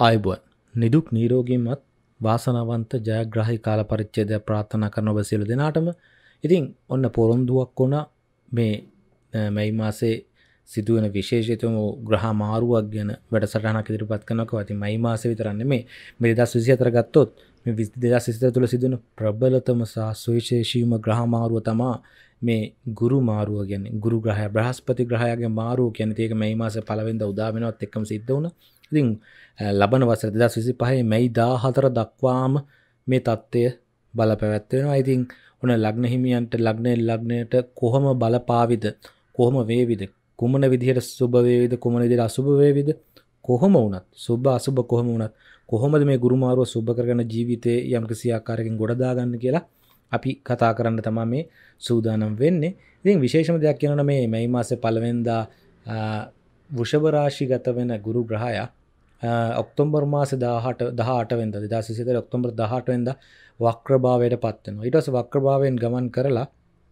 ආයුබෝවන් නිදුක් නිරෝගීමත් වාසනාවන්ත ජයග්‍රාහී කාල පරිච්ඡේදය ප්‍රාර්ථනා කරන ඔබ සියලු දෙනාටම ඉතින් ඔන්න පොරොන්දුවක් වුණා මේ මැයි මාසේ සිදුවෙන විශේෂිතම ග්‍රහ මාරුවක් ගැන වැඩසටහනක් ඉදිරිපත් කරනවා. ඉතින් මැයි මාසේ විතරක් නෙමෙයි මේ 2024 ගත්තොත් මේ 2024 තුළ සිදුවෙන ප්‍රබලතම සහ සුවිශේෂීම ග්‍රහ මාරුව තමයි මේ ගුරු මාරුව කියන්නේ. ගුරු ග්‍රහය බ්‍රහස්පති ග්‍රහයාගේ මාරුව කියන්නේ ඒක මැයි මාසේ පළවෙනිදා උදා වෙනවත් එක්කම සිද්ධ වුණා. ඉතින් ලබන වසර 2025 මැයි 14 දක්වාම මේ தත්ත්වය බලපැවැත්වෙනවා. ඉතින් ඔන්න ලග්න හිමියන්ට ලග්නයට කොහොම බලපාවිද කොහොම වේවිද කුමන විදිහට සුබ වේවිද කුමන විදිහට අසුබ වේවිද කොහොම වුණත් සුබ අසුබ කොහොම වුණත් කොහොමද මේ ගුරු මාරුව සුබ කරගෙන ජීවිතේ යම්කිසි ආකාරයකින් ගොඩ දාගන්න කියලා අපි කතා කරන්න තමයි මේ සූදානම් වෙන්නේ. ඉතින් විශේෂම දෙයක් කියනවා මේ මැයි මාසේ පළවෙනිදා වෘෂභ රාශිගත වෙන ගුරු ග්‍රහයා ඔක්තෝබර් මාසේ 18 වෙනිදා 2024 ඔක්තෝබර් 18 වෙනිදා වක්‍රභාවයට පත් වෙනවා. ඊට පස්සේ වක්‍රභාවයෙන් ගමන් කරලා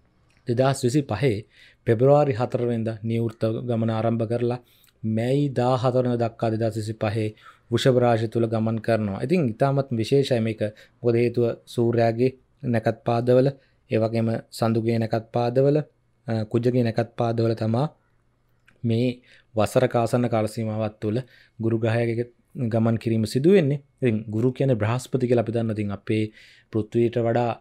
2025 පෙබරවාරි 4 වෙනිදා නිවෘත්ත ගමන ආරම්භ කරලා මැයි 14 වෙනිදා දක්වා 2025 වෘෂභ රාශිය තුල ගමන් කරනවා. ඉතින් ඊටමත් විශේෂයි මේක. මොකද හේතුව සූර්යාගේ නැකත් පාදවල ඒ වගේම සඳුගේ නැකත් පාදවල කුජගේ නැකත් පාදවල තමයි මේ වසරක ආසන්න කාල සීමාවක් තුළ ගුරු ග්‍රහයාගේ ගමන් කිරීම සිදු වෙන්නේ. ඉතින් ගුරු කියන්නේ බ්‍රහස්පති කියලා අපි දන්නවා. ඉතින් අපේ පෘථිවියට වඩා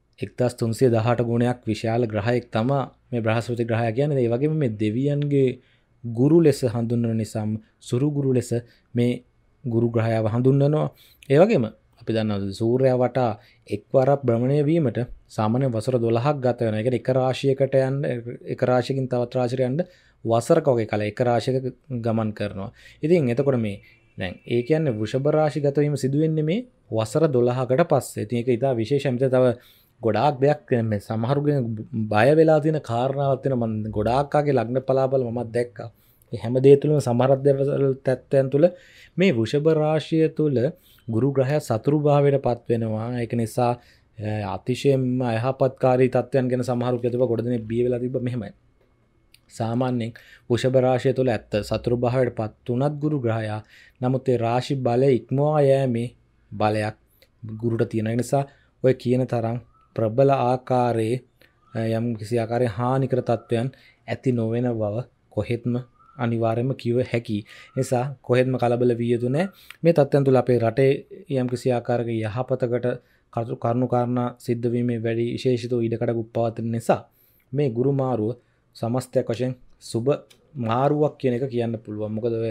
1318 ගුණයක් විශාල ග්‍රහයෙක් තමයි මේ බ්‍රහස්පති ග්‍රහයා කියන්නේ. ඒ වගේම මේ දෙවියන්ගේ ගුරු ලෙස හඳුන්වන නිසාම සුරු ගුරු ලෙස මේ ගුරු ග්‍රහයාව හඳුන්වනවා. ඒ වගේම අපි දන්නවා සූර්යයා වටා එක්වරක් භ්‍රමණය වීමට සාමාන්‍ය වසර 12ක් ගත වෙනවා. ඒ කියන්නේ එක රාශියකට යන්න එක රාශියකින් තවත් රාශියකට යන්න වසරක වගේ කාලය එක රාශියක ගමන් කරනවා. ඉතින් එතකොට මේ දැන් ඒ කියන්නේ වෘෂභ රාශි ගත වීම සිදු වෙන්නේ මේ වසර 12කට පස්සේ. ඉතින් ඒක ඉතා විශේෂයි. මෙතන තව ගොඩාක් දෙයක් මේ සමහරුගෙන බය වෙලා තියෙන කාරණාවක් වෙන මම ගොඩාක් ආගේ ලග්න පලාබල මමත් දැක්කා. මේ හැම දේ තුළම සමහරක් තත්ත්වයන් තුළ මේ වෘෂභ රාශිය තුළ ගුරු ග්‍රහයා සතුරු භාවයට පත් වෙනවා. ඒක නිසා අතිශයින්ම අයහපත්කාරී තත්ත්වයන් ගැන සමහරු කියනවා ගොඩ දෙනෙක් බිය වෙලා තිබ්බ මෙහෙමයි. සාමාන්‍යයෙන් වෘෂභ රාශිය තුළ ඇත්ත සතුරු භාවයට පත් වුණත් ගුරු ග්‍රහයා නමුත් ඒ රාශි බලය ඉක්මවා යෑමේ බලයක් ගුරුට තියෙන නිසා ඔය කියන තරම් ප්‍රබල ආකාරයේ යම් කිසි ආකාරයේ හානිකර තත්වයන් ඇති නොවන බව කොහෙත්ම අනිවාර්යයෙන්ම කිව හැකි. නිසා කොහෙත්ම කලබල විය යුතු නැහැ. මේ තත්ත්වයන් තුළ අපේ රටේ යම් කිසි ආකාරයක යහපතකට කරුණු කාරණා සිද්ධ වීමේ වැඩි විශේෂිත ඉඩකඩ උප්පවතින නිසා මේ ගුරු මාරුව සමස්තයක් වශයෙන් සුබ මාරුවක් කියන එක කියන්න පුළුවන්. මොකද ඔය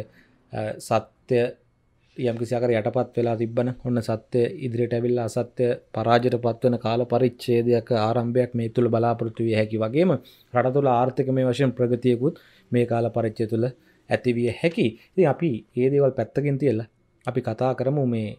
සත්‍ය යම් කිසි ආකාරයකට යටපත් වෙලා තිබ්බන ඔන්න සත්‍ය ඉදිරියට ඇවිල්ලා අසත්‍ය පරාජයටපත් වෙන කාල පරිච්ඡේදයක ආරම්භයක් මේ තුල බලාපොරොත්තු විය හැකි වගේම රට තුල ආර්ථිකමය වශයෙන් ප්‍රගතියකුත් මේ කාල පරිච්ඡේදය තුල ඇති විය හැකි. ඉතින් අපි මේ දේවල් පැත්තකින් තියලා අපි කතා කරමු මේ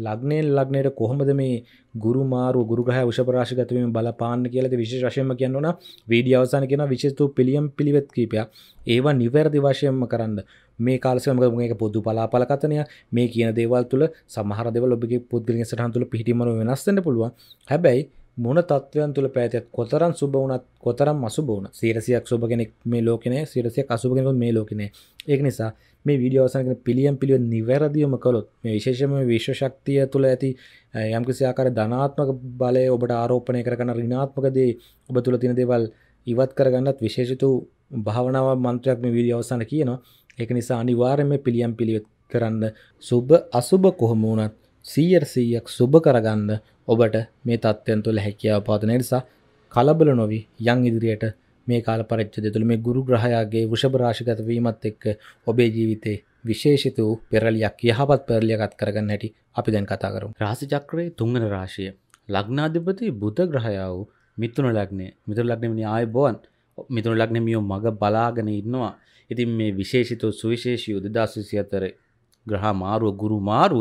ලග්නයට කොහොමද මේ ගුරු මාරුව ගුරු ග්‍රහය වෘෂභ රාශිගත වීම බලපාන්න කියලාද විශේෂ වශයෙන්ම කියන්න ඕන. වීඩියෝ අවසානයේ කියන විශේෂ පිළියම් පිළිවෙත් කීපයක් ඒවා නිවැරදි වශයෙන්ම කරන්න මේ කාලසීම මොකද මේක පොදු පලාපල කතනය මේ කියන දේවල් තුළ සමහර දේවල් ඔබගේ පුද්ගලික සටහන් තුළ පිහිටීමම වෙනස් වෙන්න පුළුවන්. හැබැයි මොන තත්වයන් තුළ පැවතියත් කොතරම් සුබ වුණත් කොතරම් අසුබ වුණත් 100ක් සුබ කෙනෙක් මේ ලෝකේ නැහැ 100ක් අසුබ කෙනෙක් මේ ලෝකේ නැහැ. ඒක නිසා මේ වීඩියෝ අවසානයේ පිළියම් පිළිවෙත් නිවැරදිවම කළොත් මේ විශේෂයෙන්ම විශ්ව ශක්තිය තුළ ඇති යම්කිසි ආකාරයේ ධනාත්මක බලය ඔබට ආරෝපණය කරගන්න ඍණාත්මක දේ ඔබ තුළ තියෙන දේවල් ඉවත් කරගන්නත් විශේෂිත භාවනාව මන්ත්‍රයක් මේ වීඩියෝ අවසානයේ කියනවා. ඒක නිසා අනිවාර්යයෙන්ම පිළියම් පිළිවෙත් කරන්න සුබ අසුබ කොහොම වුණත් 100%ක් සුබ කරගන්න ඔබට මේ තත්ත්වයන් තුළ හැකියාව පවතින නිසා කලබල නොවි යන් ඉදිරියට මේ කාල පරිච්ඡේදය තුළ මේ ගුරු ග්‍රහයාගේ වෘෂභ රාශිගත වීමත් එක්ක ඔබේ ජීවිතේ විශේෂිත වූ පෙරලියක් යහපත් පෙරලියක් අත් කරගන්න හැටි අපි දැන් කතා කරමු. රාශි චක්‍රයේ තුන්වෙනි රාශිය ලග්නාධිපති බුධ ග්‍රහයා වූ මිථුන ලග්නය. මිථුන ලග්නෙ ආයුබෝවන්. මිථුන ලග්නෙ මියෝ මග බලාගෙන ඉන්නවා. ඉතින් මේ විශේෂිත සුවිශේෂී 2024 ග්‍රහ මාරුව ගුරු මාරුව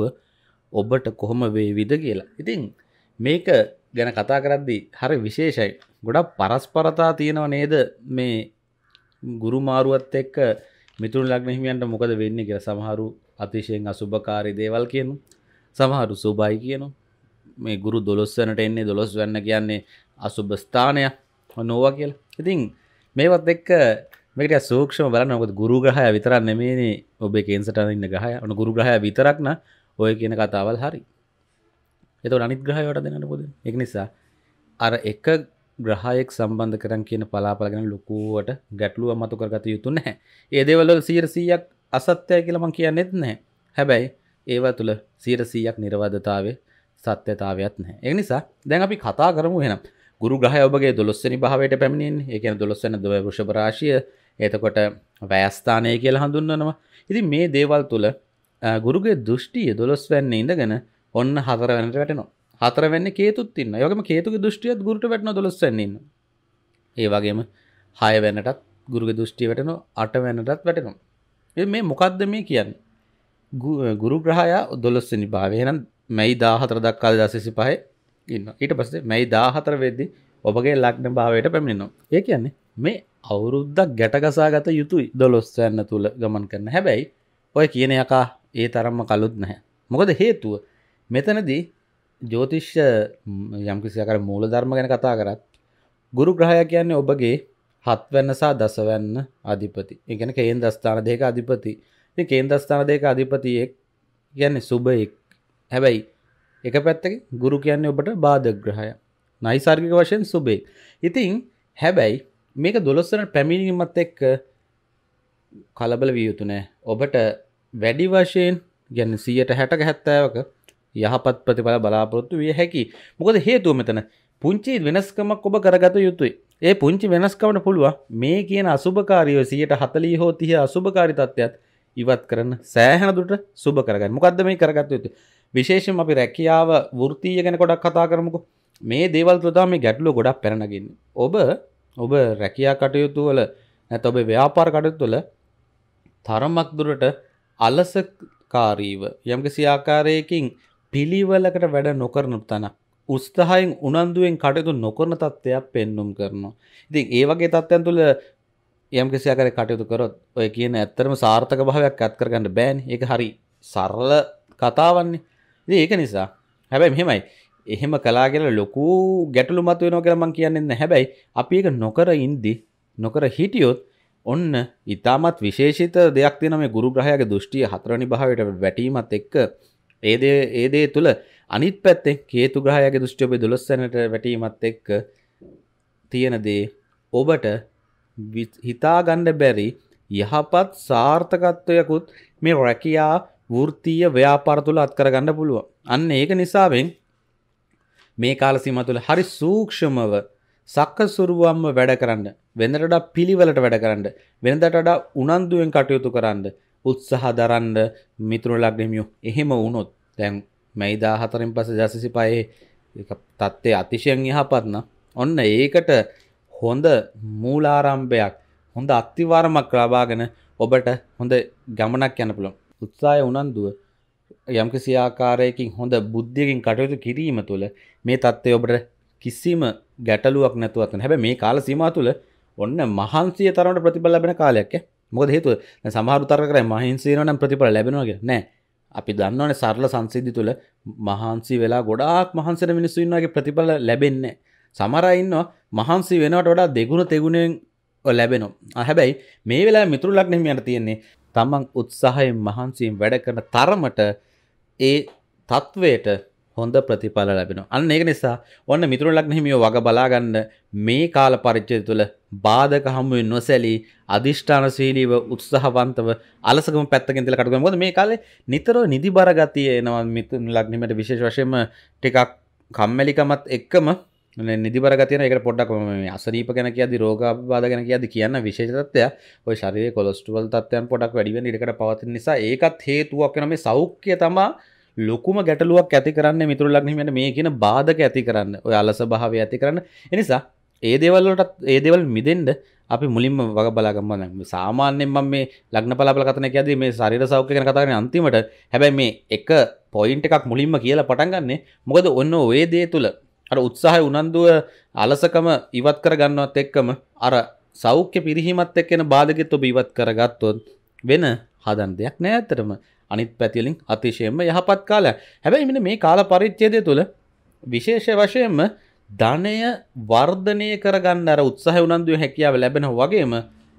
ඔබට කොහොම වේවිද කියලා. ඉතින් මේක ගැන කතා කරද්දී හරි විශේෂයි. ගොඩක් පරස්පරතා තියෙනව නේද මේ ගුරු මාරුවත් එක්ක මිථුන ලග්න හිමියන්ට මොකද වෙන්නේ කියලා. සමහරු අතිශයින් අසුභකාරී දේවල් කියනවා. සමහරු සුභයි කියනවා. මේ ගුරු 12 වෙනට එන්නේ 12 වෙන්න කියන්නේ අසුභ ස්ථානයක් නොවා කියලා. ඉතින් මේවත් එක්ක මේක ටික සූක්ෂම බලන්න. මොකද ගුරු ග්‍රහය විතරක් නෙමෙයිනේ ඔබේ කේන්සරට ඉන්න ග්‍රහය. ඔන්න ගුරු ග්‍රහය විතරක් න ඔය කියන කතාවල් හරි. එතකොට අනිත් ග්‍රහයට දෙන්නට පොදුනේ. ඒක නිසා අර එක ග්‍රහයෙක් සම්බන්ධ කරන් කියන පලාපල ගැන ලොකුවට ගැටලුව මතු කරගත යුතු නැහැ. ඒ දේවල් වල 100%ක් අසත්‍යයි කියලා මම කියන්නේත් නැහැ. හැබැයි ඒවා තුල 100%ක් නිර්වදතාවයේ සත්‍යතාවයක් නැහැ. ඒ නිසා දැන් අපි කතා කරමු එහෙනම්. ගුරු ග්‍රහය ඔබගේ 12 වෙනි භාවයට පැමිණෙන්නේ. ඒ කියන්නේ 12 වෙනි වෘෂභ රාශිය. එතකොට වැයස්ථානය කියලා හඳුන්වනවා. ඉතින් මේ දේවල් තුල ගුරුගේ දෘෂ්ටිය 12 වෙනිනේ ඉඳගෙන ඔන්න 4 වෙනිට වැටෙනවා. 4 වෙන්නේ කේතුත් ඉන්නවා. ඒ වගේම කේතුගේ දෘෂ්ටියත් ගුරුට වැටෙනවා 12 වෙනින් ඉන්නවා. ඒ වගේම 6 වෙනිටත් ගුරුගේ දෘෂ්ටිය වැටෙනවා 8 වෙනිටත් වැටෙනවා. ඉතින් මේ මොකද්ද මේ කියන්නේ? ගුරු ග්‍රහය 12 වෙනි භාවය. එහෙනම් මැයි 14 දක්වා 2025 ඉන්නවා. ඊට පස්සේ මැයි 14 වෙද්දී ඔබගේ ලග්න භාවයට පැමිණෙනවා. ඒ කියන්නේ මේ අවුරුද්දක් ගැටගසා ගත යුතුයි 12 වෙනි තුල ගමන් කරන. හැබැයි ඔය කියන යකා ඒ තරම්ම කලුත් නැහැ. මොකද හේතුව මෙතනදී ජ්‍යොතිෂ යම්කිසි ආකාර මූල ධර්ම ගැන කතා කරත් ගුරු ග්‍රහය කියන්නේ ඔබගේ 7 වෙනි සහ 10 වෙනි අධිපති. ඒ කියන්නේ කේන්ද්‍ර ස්ථාන දෙක අධිපති. ඉතින් කේන්ද්‍ර ස්ථාන දෙක අධිපතියෙක් කියන්නේ සුබයෙක්. හැබැයි එක පැත්තකින් ගුරු කියන්නේ ඔබට බාධක ග්‍රහය. නයිසර්ගික වශයෙන් සුබේ. ඉතින් හැබැයි මේක 12 වෙනි පැමිණීමත් එක්ක කලබල විය යුතු නෑ. ඔබට වැඩි වශයෙන් කියන්නේ 60ක 70ක යහපත් ප්‍රතිඵල බලාපොරොත්තු විය හැකියි. මොකද හේතුව මෙතන පුංචි වෙනස්කමක් ඔබ කරගත යුතුයි. ඒ පුංචි වෙනස්කමට පුළුවන් මේ කියන අසුභකාරීව 140 හෝ 30 අසුභකාරී තත්ත්වයක් ඉවත් කරන සෑහෙන දුරට සුභ කරගන්න. මොකද්ද මේ කරගත යුත්තේ? විශේෂයෙන්ම අපි රැකියාව වෘත්තීය ගැන ගොඩක් කතා කරමුකෝ. මේ දේවල් තුළ තමයි මේ ගැටලුව ගොඩක් පැන නගින්නේ. ඔබ රැකියා කටයුතු වල නැත්නම් ඔබේ ව්‍යාපාර කටයුතු වල තරමක් දුරට අලසකාරීව යම්කිසි ආකාරයකින් පිළිවෙලකට වැඩ නොකරන තැනක් උත්සාහයෙන් උනන්දුවෙන් කටයුතු නොකරන තත්ත්වයක් පෙන්눔 කරනවා. ඉතින් ඒ වගේ තත්ත්වයන් තුළ යම්කිසි ආකාරයක කටයුතු කරොත් ඔය කියන ඇත්තටම සාර්ථක භාවයක් අත් කරගන්න බෑනේ. ඒක හරි සරල කතාවන්නේ. ඉතින් ඒක නිසා හැබැයි මෙහෙමයි. එහෙම කළා කියලා ලොකු ගැටලු මත වෙනවා කියලා මම කියන්නේ නැහැ. හැබැයි අපි ඒක නොකර හිටියොත් ඔන්න ඊටමත් විශේෂිත දෙයක් තියෙනවා මේ ගුරු ග්‍රහයාගේ දෘෂ්ටිය 4 වෙනි භාවයට වැටීමත් එක්ක ඒ දේ තුල අනිත් පැත්තෙන් කේතු ග්‍රහයාගේ දෘෂ්ටිය ඔබේ 12 වෙනිට වැටීමත් එක්ක තියෙන දේ ඔබට හිතා ගන්න බැරි යහපත් සාර්ථකත්වයකුත් මේ රැකියා වෘත්තීය ව්‍යාපාර තුල අත් කරගන්න පුළුවන්. අන්න ඒක නිසාවෙන් මේ කාල සීමාව තුළ හරි සූක්ෂමව සක්කසුරුවම්ම වැඩ කරන්න, වෙනදට වඩා පිළිවෙලට වැඩ කරන්න, වෙනදට වඩා උනන්දුවෙන් කටයුතු කරන්න, උත්සාහ දරන්න මිතුරු ලග්නෙමියෝ. එහෙම වුණොත් දැන් මැයි 14න් පස්සේ 2025 ඒක තත්ත්වය අතිශයින් යහපත් නම් ඔන්න ඒකට හොඳ මූලාරම්භයක්, හොඳ අත්තිවාරමක් ලබාගෙන ඔබට හොඳ ගමනක් යන්න පුළුවන්. උත්සාහය උනන්දුව යම්කිසි ආකාරයකින් හොඳ බුද්ධියකින් කටයුතු කිරීම තුළ මේ தත්ත්වය ඔබට කිසිම ගැටලුවක් නැතුව අතන. හැබැයි මේ කාල සීමාව තුළ ඔන්න මහන්සිය තරමට ප්‍රතිඵල ලැබෙන කාලයක් ඈ. මොකද හේතුව දැන් සමහරු තර්ක කරන්නේ මහන්සි වෙනවා නම් ප්‍රතිඵල ලැබෙනවා කියලා. නෑ. අපි දන්නවනේ සරල සංසිද්ධි තුළ මහන්සි වෙලා ගොඩාක් මහන්සි වෙන මිනිස්සු ඉන්නවාගේ ප්‍රතිඵල ලැබෙන්නේ නෑ. සමහර අය ඉන්නවා මහන්සි වෙනවට වඩා දෙගුණ තෙගුණෙන් ලැබෙනවා. හැබැයි මේ වෙලාවේ මිතුරු ලග්නෙ හිමියන්ට තියෙන්නේ තමන් උත්සාහයෙන් මහන්සියෙන් වැඩ කරන තරමට ඒ තත්වයට හොඳ ප්‍රතිඵල ලැබෙනවා. අන්න ඒක නිසා ඔන්න මිතුරු ලග්න හිමියෝ වග බලා ගන්න මේ කාල පරිච්ඡේදය තුළ බාධක හමු වෙ නොසැලී අදිෂ්ඨානශීලීව උත්සාහවන්තව අලසකම පැත්තකින් තියලා කටයුතු කරනවා. මොකද මේ කාලේ නිතරම නිදිබර ගතිය එනවා මිතුරු ලග්න හිමියට විශේෂ වශයෙන්ම ටිකක් කම්මැලිකමත් එක්කම නිදිබර ගතිය නේද. ඒකට පොඩ්ඩක් මේ අසනීප ගැන කියද්දි රෝගාබාධ ගැන කියද්දි කියන්න විශේෂ තත්ත්වයක්. ඔය ශරීරයේ කොලෙස්ටරෝල් තත්ත්වයන් පොඩ්ඩක් වැඩි වෙන ඉඩකට පවතින නිසා ඒකත් හේතුවක් වෙන මේ සෞඛ්‍ය තමයි ලොකුම ගැටලුවක් ඇති කරන්නේ මිතුරු ලග්න හිමියන්ට මේ කියන බාධක ඇති කරන්න. ඔය අලස භාවය ඇති කරන්න. ඒ නිසා ඒ දේවල් මිදෙන්න අපි මුලින්ම වග බලා ගමු. දැන් සාමාන්‍යයෙන් මම මේ ලග්න පලාපල කතන කියද්දි මේ ශරීර සෞඛ්‍ය ගැන කතා කරන්නේ අන්තිමට. හැබැයි මේ එක පොයින්ට් එකක් මුලින්ම කියලා පටන් ගන්නෙ. මොකද ඔන්න ඔය දේ තුල අර උත්සාහය උනන්දුව අලසකම ඉවත් කර ගන්නවත් එක්කම අර සෞඛ්‍ය පිරිහීමත් එක්ක එන බාධකෙත් ඔබ ඉවත් කරගත්තොත් වෙන හදන්න දෙයක් නෑ ඇත්තටම. අනිත් පැතිවලින් අතිශයින්ම යහපත් කාලයක්. හැබැයි මෙන්න මේ කාල පරිච්ඡේදය තුළ විශේෂ වශයෙන්ම ධනය වර්ධනය කරගන්න අර උත්සාහය උනන්දුවේ හැකියාව ලැබෙනවා වගේම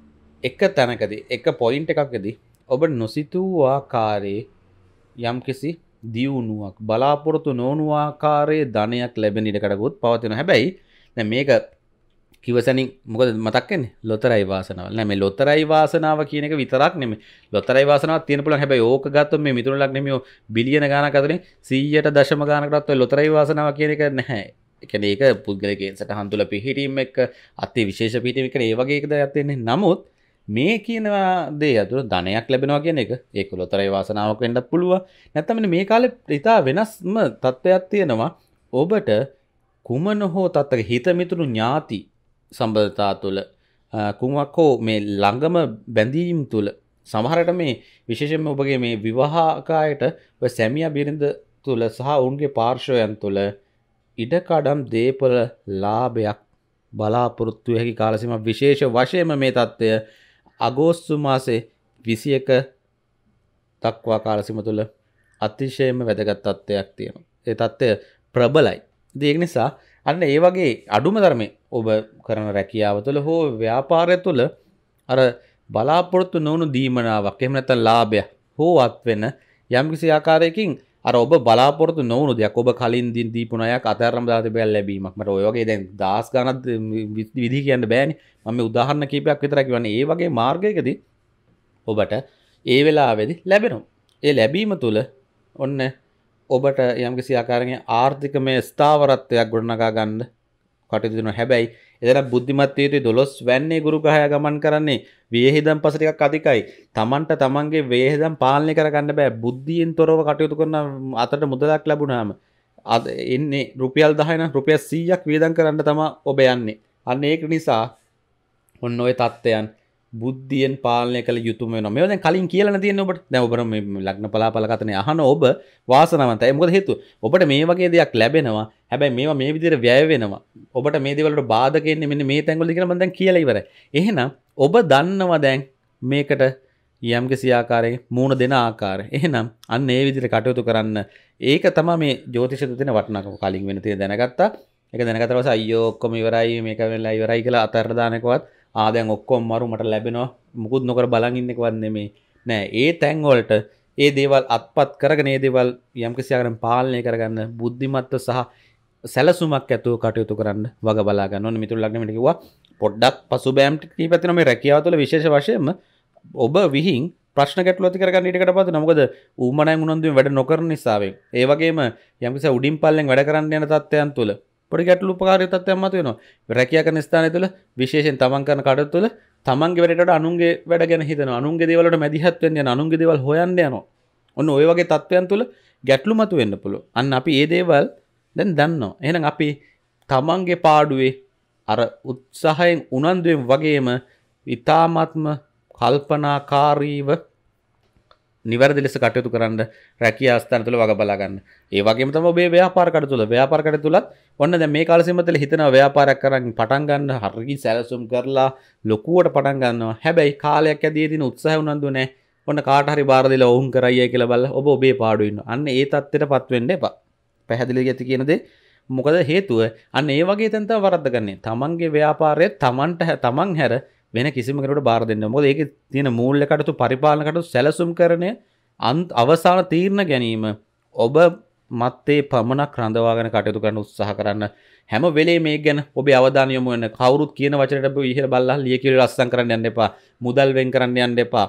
එක තැනකදී එක පොයින්ට් එකකදී ඔබ නොසිතූ ආකාරයේ යම්කිසි දියුණුවක් බලාපොරොත්තු නොවුණු ආකාරයේ ධනයක් ලැබෙන ඉඩකඩකුත් පවතිනවා. හැබැයි දැන් මේක කිවසනින් මොකද මතක් වෙන්නේ? ලොතරැයි වාසනාව. නෑ මේ ලොතරැයි වාසනාව කියන එක විතරක් නෙමෙයි. ලොතරැයි වාසනාවක් තියෙන පුළුවන්. හැබැයි ඕක ගත්තොත් මේ මිතුරු ලග්නෙ මේ බිලියන ගණක් අතරින් 100ට දශම ගණකටත් ඔය ලොතරැයි වාසනාව කියන එක නැහැ. ඒ කියන්නේ ඒක පුද්ගලිකයෙන් සටහන් තුල පිහිටීම එක්ක අති විශේෂ පිහිටීම එක්ක ඒ වගේ එකද යත් වෙන්නේ. නමුත් මේ කියන දේ අතුර ධනයක් ලැබෙනවා කියන එක ඒක ලොතරැයි වාසනාවක් වෙන්නත් පුළුවන්. නැත්නම් මේ කාලේ ඉතා වෙනස්ම තත්ත්වයක් තියෙනවා. ඔබට කුමන හෝ තත්ත්වක හිත මිතුරු ඥාති සම්බන්ධතා තුළ කුමක් හෝ මේ ළඟම බැඳීම් තුළ සමහරට මේ විශේෂයෙන්ම ඔබගේ මේ විවාහකායට ඔය සැමියා බිරිඳ තුළ සහ ඔවුන්ගේ පාර්ශවයන් තුළ ඉඩකඩම් දීපල ලාභයක් බලාපොරොත්තු හැකි කාල සීමාව විශේෂ වශයෙන්ම මේ தত্ত্বය අගෝස්තු මාසේ 21 දක්වා කාල සීමාව තුළ අතිශයම වැදගත් තත්ත්වයක් තියෙනවා. ඒ தত্ত্বය ප්‍රබලයි. ඉතින් ඒක නිසා අන්න ඒ වගේ අඩුම ධර්මයේ ඔබ කරන රැකියාව තුළ හෝ ව්‍යාපාරය තුළ අර බලාපොරොත්තු නොවුණු දීමනාවක් එහෙම නැත්නම් ලාභයක් හෝ අත් වෙන යම්කිසි ආකාරයකින් අර ඔබ බලාපොරොත්තු නොවුණු දෙයක් ඔබ කලින් දීපු ණයක් අතහැරම දාලා තිබෙල් ලැබීමක් මට ඔය වගේ දැන් 10 ගණන් විදි කියන්න බෑනේ මම මේ උදාහරණ කීපයක් විතරක් කියවන්නේ ඒ වගේ මාර්ගයකදී ඔබට ඒ වෙලාවේදී ලැබෙනවා ඒ ලැබීම තුළ ඔන්න ඔබට යම්කිසි ආකාරයකින් ආර්ථිකමය ස්ථාවරත්වයක් ගොඩනගා ගන්න කටයුතු කරනවා. හැබැයි එතන බුද්ධිමත් විය යුතුයි 12 වැන්නේ ගුරු ගහය ගමන් කරන්නේ වියහිදම් පස ටිකක් අධිකයි. Tamanට Tamanගේ වියහිදම් පාලනය කරගන්න බෑ. බුද්ධියෙන් තොරව කටයුතු කරන අතට මුදලක් ලැබුණාම අද එන්නේ රුපියල් 10 නම් රුපියල් 100ක් වියදම් කරන්න තමයි ඔබ යන්නේ. අන්න ඒක නිසා ඔන්න ඔය தත්ත්වයන් බුද්ධියෙන් පාලනය කළ යුතුම වෙනවා. මේවා දැන් කලින් කියලා නැතිනේ ඔබට. දැන් ඔබ මේ ලග්න පලාපල කතනේ අහන ඔබ වාසනාවන්තයි. මොකද හේතුව? ඔබට මේ වගේ දෙයක් ලැබෙනවා. හැබැයි මේවා මේ විදිහට වැය වෙනවා. ඔබට මේ දේවල් වලට බාධක එන්නේ මෙන්න මේ තැන්වලදී කියලා මම දැන් කියලා ඉවරයි. එහෙනම් ඔබ දන්නවා දැන් මේකට යම්කිසි ආකාරයකින් මූණ දෙන ආකාරය. එහෙනම් අන්න ඒ විදිහට කටයුතු කරන්න. ඒක තමයි මේ ජ්‍යොතිෂ දෙන වටිනාකම. කලින් වෙන තේ දැනගත්තා. ඒක දැනගත්තා ඊපස්සේ අයියෝ ඔක්කොම ඉවරයි මේක වෙලා ඉවරයි කියලා අතර දානකවත් දැන් ඔක්කොම මරු මට ලැබෙනවා මුකුත් නොකර බලන් ඉන්නකවත් නෙමෙයි නෑ ඒ තැන් වලට ඒ දේවල් අත්පත් කරගෙන ඒ දේවල් යම්කිසි ආකාරයෙන් පාලනය කරගන්න බුද්ධිමත්ව සහ සැලසුමක් ඇතුව කටයුතු කරන්න වග බලා ගන්න ඕනේ මිතුරු ලග්නෙට කිව්වා පොඩ්ඩක් පසුබෑම් ටික පැත්තෙන මේ රැකියාව තුළ විශේෂ වශයෙන්ම ඔබ විහිං ප්‍රශ්න ගැටලු ඇති කරගන්න ඉඩකට පදිනවා මොකද ඌමනයන් උනන්දුවෙන් වැඩ නොකරන නිසාවෙන් ඒ වගේම යම්කිසි උඩින් පල්ලෙන් වැඩ කරන්න යන තත්ත්වයන් තුළ පොඩි ගැටලු උපකාරී තත්ත්වයක් මතුවෙනවා. රැකියා කරන ස්ථානය තුළ විශේෂයෙන් තමන් කරන කටයුතු තුළ තමන්ගේ වැඩට වඩා අනුන්ගේ වැඩ ගැන හිතනවා. අනුන්ගේ දේවල් වලට මැදිහත් වෙන්න යනවා. අනුන්ගේ දේවල් හොයන්න යනවා. ඔන්න ඔය වගේ තත්ත්වයන් තුළ ගැටලු මතුවෙන්න පුළුවන්. අන්න අපි මේ දේවල් දැන් දන්නවා. එහෙනම් අපි තමන්ගේ පාඩුවේ අර උත්සාහයෙන් උනන්දුවෙන් වගේම ඊ타ත්ම කල්පනාකාරීව නිවැරදි ලෙස කටයුතු කරන්න රැකියා ස්ථාන තුළ වග බලා ගන්න. ඒ වගේම තමයි ඔබේ ව්‍යාපාර කටයුතු තුළ ව්‍යාපාර කටයුතු තුලත් ඔන්න දැන් මේ කාල සීමාව තුළ හිතනවා ව්‍යාපාරයක් කරන් පටන් ගන්න හරිය සැලසුම් කරලා ලොකුවට පටන් ගන්නවා. හැබැයි කාලයක් ඇදී දින උත්සාහය උනන්දු නැහැ. ඔන්න කාට හරි බාර දීලා වුන් කරයියි කියලා බලලා ඔබ ඔබේ පාඩුවේ ඉන්නවා. අන්න ඒ தත්ත්වයටපත් වෙන්න එපා. පැහැදිලි ගැති කියන දේ මොකද හේතුව අන්න ඒ වගේ තැන් තමයි වරද්ද ගන්නේ. තමන්ගේ ව්‍යාපාරය තමන් හැර වෙන කිසිම කෙනෙකුට බාර දෙන්න. මොකද ඒකේ තියෙන මූල්‍ය කටයුතු පරිපාලන කටයුතු සැලසුම් කරන්නේ අවසාන තීරණ ගැනීම ඔබ මත්තේ පමණක් රඳවාගෙන කටයුතු කරන්න උත්සාහ කරන්න. හැම වෙලේම මේක ගැන ඔබේ අවධානය යොමු වෙන්න. කවුරුත් කියන වචනට ඔබ ඉහළ බලලා ලිය කියලා රස්සම් කරන්න යන්න එපා. මුදල් වෙන් කරන්න යන්න එපා.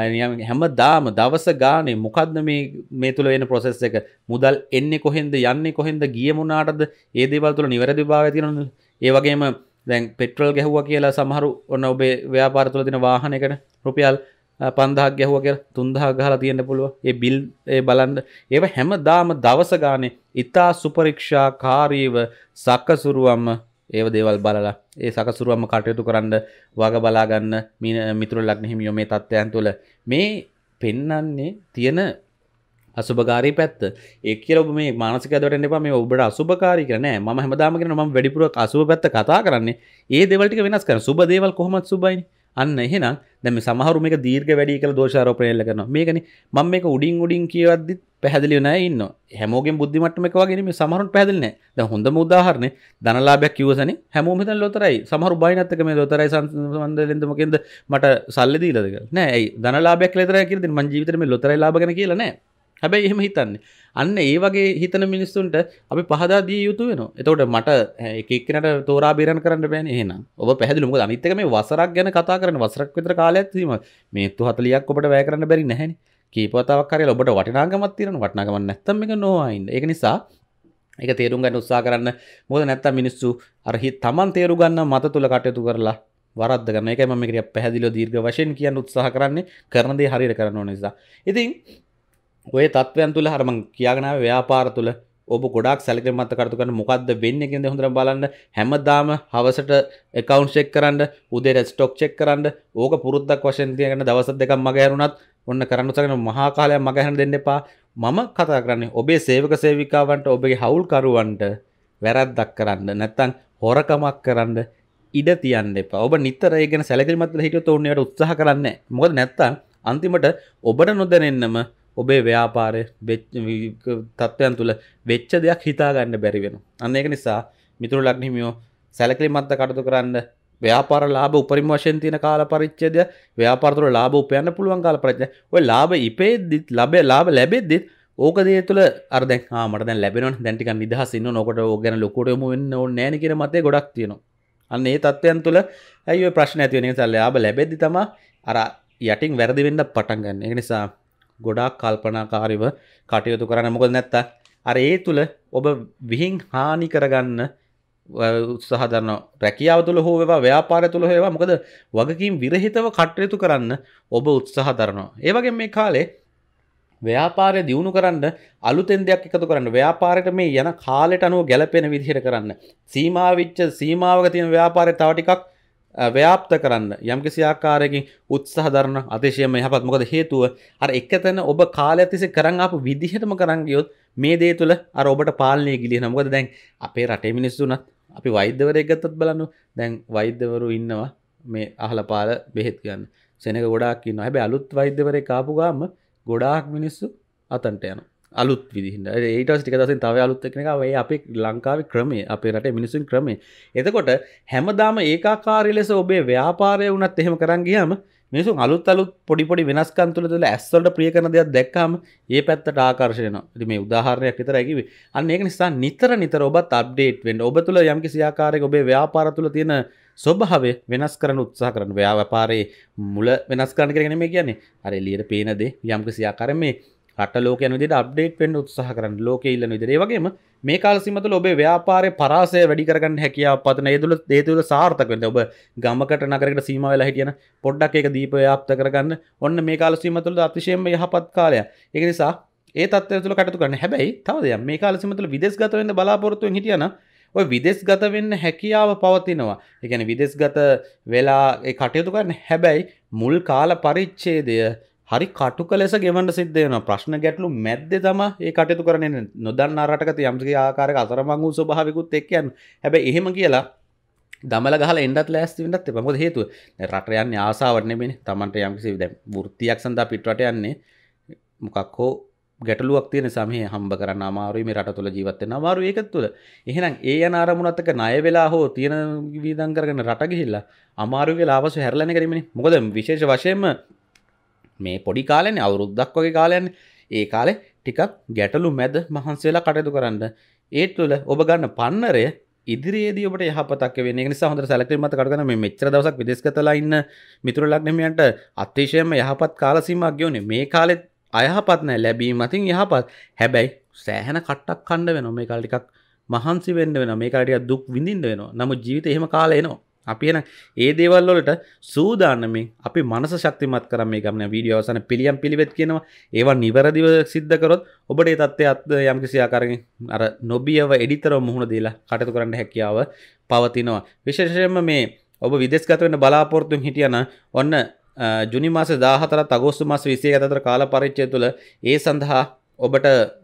හැමදාම දවස ගානේ මොකද්ද මේ තුල වෙන process එක? මුදල් එන්නේ කොහෙන්ද යන්නේ කොහෙන්ද ගියේ මොනාටද? ඒ දේවල් තුල නිවැරදිභාවය තියෙනවද? ඒ වගේම දැන් පෙට්‍රල් ගැහුවා කියලා සමහරු ඔන්න ඔබේ ව්‍යාපාර තුළ තියෙන වාහනයකට රුපියල් 5000ක් ගැහුවා කියලා 3000ක් ගහලා තියෙන්න පුළුවන්. ඒ බිල් ඒ බලන්න. ඒව හැමදාම දවස ගානේ ඉතා සුපරීක්ෂාකාරීව සකසුරුවම්ම ඒව දේවල් බලලා ඒ සකසුරුවම්ම කටයුතු කරන්න වග බලා ගන්න මිතුරු ලග්න හිමියෝ මේ තත්ත්වයන් තුළ මේ පෙන්වන්නේ තියෙන අසුභකාරී පැත්ත. ඒ කියලා ඔබ මේ මානසික අදවට එන්න එපා මේ ඔබට අසුභකාරී කියලා නෑ. මම හැමදාම කියනවා මම වැඩිපුර අසුභ පැත්ත කතා කරන්නේ. ඒ දේවල් ටික වෙනස් කරන. සුභ දේවල් කොහොමද සුභයිනේ. අන්න එහෙනම් දැන් මේ සමහරු මේක දීර්ඝ වැඩි කියලා දෝෂාරෝපණය එල්ල කරනවා. මේකනේ මම මේක උඩින් කියවද්දි පැහැදිලිව නැහැ ඉන්නවා. හැමෝගෙම බුද්ධි මට්ටම එක වගේ නෙමෙයි සමහරුන්ට පැහැදිලි නැහැ. දැන් හොඳම උදාහරණේ ධනලාභයක් කිව්වසනේ හැමෝම හිතන ලොතරයි. සමහරු බයිනත් එක මේ ලොතරයි සම්බන්ධයෙන්ද මොකෙන්ද මට සල්ලි දීලාද කියලා. නෑ ඇයි ධනලාභයක් කියලා විතරයි කියලා දෙන්නේ. මං ජීවිතේ මේ ලොතරයි ලාභ ගැන කියලා නෑ. හැබැයි එහෙම හිතන්නේ. අන්න ඒ වගේ හිතන මිනිස්සුන්ට අපි පහදා දිය යුතු වෙනවා. එතකොට මට එක එක්කෙනාට තෝරා බේරන්න කරන්න බෑනේ එහෙනම්. ඔබ පැහැදිලි මොකද අනිත් එක මේ වසරක් ගැන කතා කරන්නේ. වසරක් විතර කාලයක් තියෙනවා. මේත්තු 40ක් ඔබට වැය කරන්න බැරි නැහැනේ. කීපවතාවක් හරියලා ඔබට වටිනාකමක් තියෙනවා. වටිනාකමක් නැත්තම් මේක නොවා ඉන්න. ඒක නිසා ඒක තේරුම් ගන්න උත්සාහ කරන්න. මොකද නැත්තම් මිනිස්සු අර තමන් තේරුම් ගන්න මත තුල කටයුතු කරලා වරද්ද ගන්න. ඒකයි මම මේක පැහැදිලිව දීර්ඝ වශයෙන් කියන්න උත්සාහ කරන්නේ. කරන දේ හරියට කරන්න ඕන නිසා. ඉතින් ඔය තත්වයන් තුළ හර මං කියාගෙන ආවේ ව්‍යාපාර තුළ ඔබ ගොඩාක් සැලකිලිමත් කටයුතු කරන මොකද්ද වෙන්නේ කියන දේ හොඳට බලන්න. හැමදාම හවසට account check කරන්න, උදේට stock check කරන්න. ඕක පුරුද්දක් වශයෙන් තියාගෙන දවස් දෙකක් මග හැරුණත් ඔන්න කරන්න උත්සාහ කරන මහා කාලයක් මග හැරෙන්න දෙන්න එපා. මම කතා කරන්නේ ඔබේ සේවක සේවිකාවන්ට, ඔබගේ හවුල්කරුවන්ට වැරද්දක් කරන්න නැත්නම් හොරකමක් කරන්න ඉඩ තියන්න එපා. ඔබ නිතර ඒ ගැන සැලකිලිමත් වෙලා හිටියොත් ඕන්නේ ඒකට උත්සාහ කරන්නේ නැහැ. මොකද නැත්නම් අන්තිමට ඔබට නොදැනෙන්නම ඔබේ ව්‍යාපාරය තත්ත්වයන් තුළ වෙච්ච දෙයක් හිතා ගන්න බැරි වෙනවා. අන්න ඒක නිසා මිතුරු ලග්න හිමියෝ සැලකිලිමත්ව කටයුතු කරන්න. ව්‍යාපාර ලාභ උපරිම වශයෙන් තියෙන කාල පරිච්ඡේදය, ව්‍යාපාර තුළ ලාභ උපයන්න පුළුවන් කාල පරිච්ඡේදය. ඔය ලාභ ඉපෙද්දිත් ලාභ ලැබෙද්දිත් ඕක දේ තුළ අර දැන් මට දැන් ලැබෙනවනේ දැන් ටිකක් නිදහස් ඉන්න ඕන. ඕකට ඕක ගැන ලොකුට යමු වෙන්න ඕනේ නැහැ නේ කියන මතය ගොඩක් තියෙනවා. අන්න ඒ තත්ත්වයන් තුළ ඇයි ඔය ප්‍රශ්න ඇති වෙන නිසා ලාභ ලැබෙද්දි තමයි අර යටින් වැරදි වෙන්න පටන් ගන්න. ඒක නිසා ගොඩාක් කල්පනාකාරීව කටයුතු කරන්න. මොකද නැත්තම් අර ඒ තුල ඔබ විහිං හානි කරගන්න උත්සාහ දරනවා. රැකියාව තුල හෝ වේවා ව්‍යාපාරය තුල හෝ වේවා. මොකද වගකීම් විරහිතව කටයුතු කරන්න ඔබ උත්සාහ දරනවා. ඒ වගේම මේ කාලේ ව්‍යාපාරය දියුණු කරන්න අලුතෙන් දෙයක් එකතු කරන්න. ව්‍යාපාරයට මේ යන කාලයට අනුව ගැළපෙන විදිහට කරන්න. සීමාවක තියෙන ව්‍යාපාරය තව ටිකක් ව්‍යාප්ත කරන්න යම්කිසි ආකාරයකින් උත්සාහ දරන අතිශයම යහපත්. මොකද හේතුව අර එකතැන ඔබ කාලයක් තිස්සේ කරන් ආපු විදිහටම කරන් ගියොත් මේ දේ තුල අර ඔබට පාලනය ගිලිනවා. මොකද දැන් අපේ රටේ මිනිස්සුන්ත් අපි වෛද්‍යවරයෙක් ගත්තත් බලන්න. දැන් වෛද්‍යවරු ඉන්නවා මේ අහල පාල බෙහෙත් ගන්න. සෙනඟ ගොඩාක් ඉන්නවා. හැබැයි අලුත් වෛද්‍යවරයෙක් ආපු ගාම ගොඩාක් මිනිස්සු අතන්ට යනවා. අලුත් විදිහින්ද ඊට පස්සේ ටික දවසෙන් තව අලුත් එක්කෙනෙක් ආවා. ඒ අපේ ලංකාවේ ක්‍රමය, අපේ රටේ මිනිස්සුන් ක්‍රමය. එතකොට හැමදාම ඒකාකාරී ලෙස ඔබේ ව්‍යාපාරය වුණත් එහෙම කරන් ගියාම මිනිස්සුන් අලුත් පොඩි ඇස්කන් තුල ඇස් වලට ප්‍රිය කරන දේක් දැක්කාම ඒ පැත්තට ආකර්ෂණය වෙනවා. ඉතින් මේ උදාහරණයක් විතරයි කිව්වේ. අන්න ඒක නිසා නිතර ඔබත් අප්ඩේට් වෙන්න. ඔබ තුල යම්කිසි ආකාරයක ඔබේ ව්‍යාපාර තුල තියෙන ස්වභාවය වෙනස් කරන්න උත්සාහ කරන්න. ව්‍යාපාරයේ මුල වෙනස් කරන්න කියන එක නෙමෙයි කියන්නේ. අර එළියට පේන දේ යම්කිසි ආකාරයෙන් මේ රට ලෝක යන විදිහට අප්ඩේට් වෙන්න උත්සාහ කරන්න. ලෝකයේ ඉල්ලන විදිහට. ඒ වගේම මේ කාල සීමාව තුළ ඔබේ ව්‍යාපාරයේ පරාසය වැඩි කරගන්න හැකියාවක් පතන. ඒ තුළ සාර්ථක වෙන්න. ඔබ ගමකට නගරයකට සීමා වෙලා හිටියන පොඩ්ඩක් ඒක දීප ව්‍යාප්ත කරගන්න. ඔන්න මේ කාල සීමාව තුළ අතිශයින්ම යහපත් කාලයක්. ඒක නිසා ඒ තත්ත්වය තුළ කටයුතු කරන්න. හැබැයි තව දෙයක් මේ කාල සීමාව තුළ විදේශගත වෙන්න බලාපොරොත්තු වෙන හිටියන ඔය විදේශගත වෙන්න හැකියාව පවතිනවා. ඒ කියන්නේ විදේශගත වෙලා ඒ කටයුතු කරන්න. හැබැයි මුල් කාල පරිච්ඡේදය හරි කටුක ලෙස ගෙවන්න සිද්ධ වෙනවා. ප්‍රශ්න ගැටලු මැද්දේ තමයි ඒ කටයුතු කරන්නේ. නොදන්නා රටක යම්කිසි ආකාරයක අතරමං වූ ස්වභාවිකුත් එක්ක යනවා. හැබැයි එහෙම කියලා දමල ගහලා එන්නත් ලෑස්ති වෙන්නත් එපා. මොකද හේතුව දැන් රට යන්නේ ආසාවට නෙමෙයිනේ. Tamanට යම්කිසි දැන් වෘත්තියක් සඳහා පිට රට යන්නේ මොකක් හෝ ගැටලුවක් තියෙන නිසා මේ හම්බ කරන්න අමාරුයි. මේ රට තුළ ජීවත් වෙන්න අමාරුයි. ඒක තුළ එහෙනම් ඒ යන අරමුණත් එක්ක ණය වෙලා හෝ තියෙන වියදම් කරගෙන රට ගිහිල්ලා අමාරු වෙලා ආවසු හැරලා නෙකරීමනේ. මොකද විශේෂ වශයෙන්ම මේ පොඩි කාලෙන්නේ අවුරුද්දක් වගේ කාලයන්නේ. ඒ කාලේ ටිකක් ගැටලු මැද මහන්සි වෙලා කටයුතු කරන්න. ඒ තුළ ඔබ ගන්න පන්නරය ඉදිරියේදී ඔබට යහපතක් වෙන්නේ. ඒක නිසා හොඳට සැලකිලිමත් කටයුතු කරන මේ මෙච්චර දවසක් විදේශගතලා ඉන්න මිතුරු ලග්න හිමියන්ට අතිශයම යහපත් කාල සීමාවක් ගෙවන්නේ. මේ කාලෙත් අයහපත් නැහැ. ලැබීම අතින් යහපත්. හැබැයි සෑහෙන කට්ටක් කන්න වෙනවා. මේ කාලේ ටිකක් මහන්සි වෙන්න වෙනවා. මේ කාලේ ටිකක් දුක් විඳින්න වෙනවා. නමුත් ජීවිතේ එහෙම කාලේ එනවා. අපි එහෙනම් ඒ දේවල් වලට සූදානම්මින් අපි මනස ශක්තිමත් කරන් මේ ගමන වීඩියෝ අවසාන පිළිවෙත් කියනවා. ඒවා නිවැරදිව සිද්ධ කරොත් ඔබට ඒ தත්ත්වය යම්කිසි ආකාරයකින් අර නොබියව එඩිතරව මුහුණ දීලා කටයුතු කරන්න හැකියාව පවතිනවා. විශේෂයෙන්ම මේ ඔබ විදේශගත වෙන්න බලාපොරොත්තු වෙන හිටියන ඔන්න ජුනි මාසේ 14ත් අගෝස්තු මාසේ 21 අතර කාල පරිච්ඡේදය තුළ ඒ සඳහා ඔබට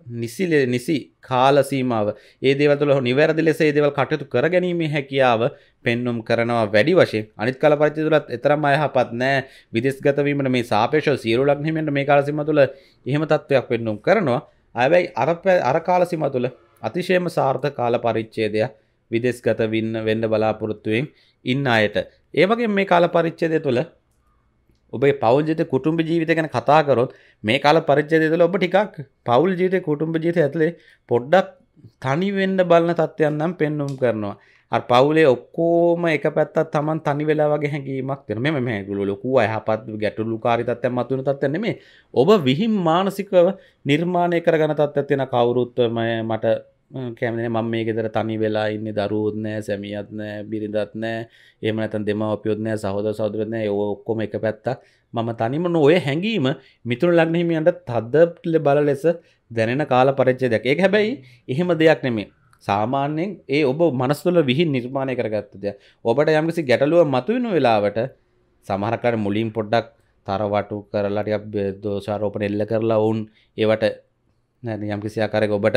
නිසි කාල සීමාව ඒ දේවල් තුළ නිවැරදි ලෙස ඒ දේවල් කටයුතු කර ගැනීමේ හැකියාව පෙන්눔 කරනවා වැඩි වශයෙන්. අනිත් කාල පරිච්ඡේදය තුලත් එතරම් අයහපත් නැහැ. විදේශගත වීමට මේ සාපේක්ෂව සියලු ලග්න හිමියන්ට මේ කාල සීමාව තුළ එහෙම තත්ත්වයක් පෙන්눔 කරනවා. හැබැයි අර කාල සීමාව තුළ අතිශයම සාර්ථක කාල පරිච්ඡේදය විදේශගත වෙන්න බලාපොරොත්තු වෙමින් ඉන්න අයට. ඒ වගේම මේ කාල පරිච්ඡේදය තුළ ඔබේ පෞල් ජීවිතේ කුටුම්බ ජීවිතය ගැන කතා කරොත් මේ කාල පරිච්ඡේදය තුළ ඔබ ටිකක් පෞල් ජීවිතේ කුටුම්බ ජීවිතය ඇතුලේ පොඩ්ඩක් තනි වෙන්න බලන තත්ත්වයන් නම් පෙන්වුම් කරනවා. අර පවුලේ ඔක්කොම එක පැත්තක් Taman තනි වෙලා වගේ හැඟීමක් වෙනවා. මේ ලොකු අයහපත් ගැටලුකාරී තත්ත්වයක් මතුවෙන තත්ත්වයක් නෙමෙයි. ඔබ විහිම් මානසිකව නිර්මාණය කරගන්න තත්ත්වයක් තියෙන කවුරුත් මට කැමති මම මේ ගෙදර තනි වෙලා ඉන්නේ දරුවොත් නැහැ සැමියාත් නැහැ බිරිඳත් නැහැ එහෙම නැත්නම් දෙමව්පියොත් නැහැ සහෝදර සහෝදරියොත් නැහැ ඒ ඔක්කොම එක පැත්තක් මම තනියම ඔය හැඟීම මිතුරු ලග්න හිමියන්ට තද බල ලෙස දැනෙන කාල පරිච්ඡේදයක්. ඒක හැබැයි එහෙම දෙයක් නෙමෙයි. සාමාන්‍යයෙන් ඒ ඔබ මනස තුළ විහිං නිර්මාණය කරගත්ත දෙයක්. ඔබට යම්කිසි ගැටලුවක් මතුවෙන වෙලාවට සමහර කාට මුලින් පොඩ්ඩක් තරවටු කරලා ටිකක් දෝෂාරෝපණ එල්ල කරලා වුන් ඒවට යම්කිසි ආකාරයක ඔබට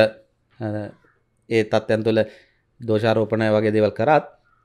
ඒ තත්ත්වයන් තුළ දෝෂාරෝපණ වගේ දේවල් කරත්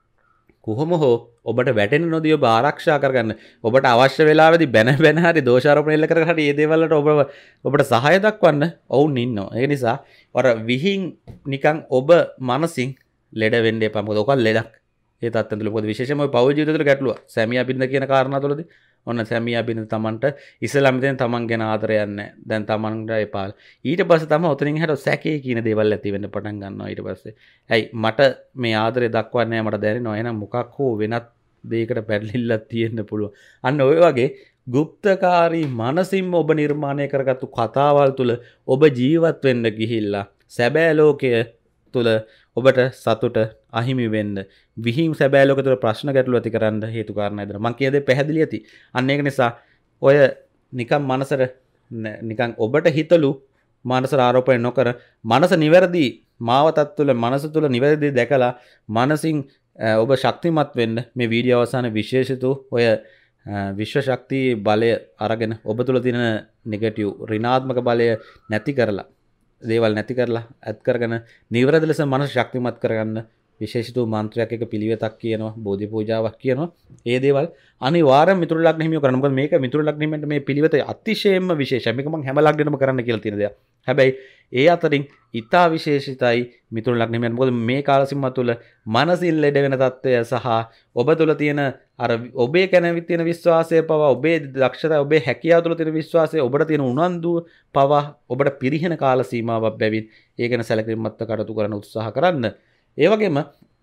කොහොම හෝ ඔබට වැටෙන්න නොදී ඔබ ආරක්ෂා කරගන්න ඔබට අවශ්‍ය වෙලාවෙදී බැන හරි දෝෂාරෝපණ එල්ල කරගෙන හරි මේ දේවල් වලට ඔබට සහාය දක්වන්න ඔවුන් ඉන්නවා. ඒ නිසා අර විහිං නිකන් ඔබ මනසින් ලෙඩ වෙන්න එපා. මොකද ඔක ලෙඩක්. ඒ තත්ත්වෙන් තුළ මොකද විශේෂයෙන්ම ඔය පෞල් ජීවිතය තුළ ගැටලුව. සැමියා බින්ද කියන කාරණා තුළදී ඔන්න සැමියා බින්ද තමන්ට ඉස්සෙල්ලාම දැන් තමන් ගැන ආදරයක් නැහැ. දැන් තමන්ට එපා. ඊට පස්සේ තමයි ඔතනින් හැට සැකේ කියන දේවල් ඇති වෙන්න පටන් ගන්නවා ඊට පස්සේ. ඇයි මට මේ ආදරය දක්වන්නේ නැහැ මට දැනෙනවා. එහෙනම් මොකක් හෝ වෙනත් දෙයකට පැටලිල්ලක් තියෙන්න පුළුවන්. අන්න ඔය වගේ ගුප්තකාරී මනසින්ම ඔබ නිර්මාණය කරගත්තු කතාවල් තුළ ඔබ ජීවත් වෙන්න ගිහිල්ලා සැබෑ ලෝකයේ තුළ ඔබට සතුට අහිමි වෙන්න විහිං සැබෑ ලෝකයේ තුළ ප්‍රශ්න ගැටලු ඇති කරන්න හේතු කාරණා ඉදලා මම කියන දේ පැහැදිලි ඇති. අන්න ඒක නිසා ඔය නිකන් මනසට නිකන් ඔබට හිතලු මනසට ආරෝපණය නොකර මනස නිවැරදි මාවතත් තුළ මනස තුළ නිවැරදි දැකලා මනසින් ඔබ ශක්තිමත් වෙන්න මේ වීඩියෝ අවසාන විශේෂිත ඔය විශ්ව ශක්තිය බලය අරගෙන ඔබ තුළ තියෙන නෙගටිව් ඍණාත්මක බලය නැති කරලා දේවල් නැති කරලා අත් කරගෙන නිවැරදි ලෙස මනස ශක්තිමත් කරගන්න විශේෂිත මන්ත්‍රයක් එක පිළිවෙතක් කියනවා බෝධි පූජාවක් කියනවා. ඒ දේවල් අනිවාර්යයෙන් මිතුරු ලග්න හිමියෝ කරන්න. මොකද මේක මිතුරු ලග්න හිමියන්ට මේ පිළිවෙත අතිශයින්ම විශේෂයි. මේක මම හැම ලග්නෙටම කරන්න කියලා තියෙන දෙයක්. හැබැයි ඒ අතරින් ඊටා විශේෂිතයි මිතුරු ලග්න හිමියන්. මොකද මේ කාල සීමාව තුළ මනසින් ලෙඩ වෙන තත්ත්වය සහ ඔබ තුළ තියෙන අර ඔබේ කැනවි තියෙන විශ්වාසය පවා ඔබේ දක්ෂතාවය ඔබේ හැකියාව තුළ තියෙන විශ්වාසය ඔබට තියෙන උනන්දුව පවා ඔබට පිරිහෙන කාල සීමාවක් බැවින් ඒ ගැන සැලකිලිමත්ව කටයුතු කරන්න උත්සාහ කරන්න. ඒ වගේම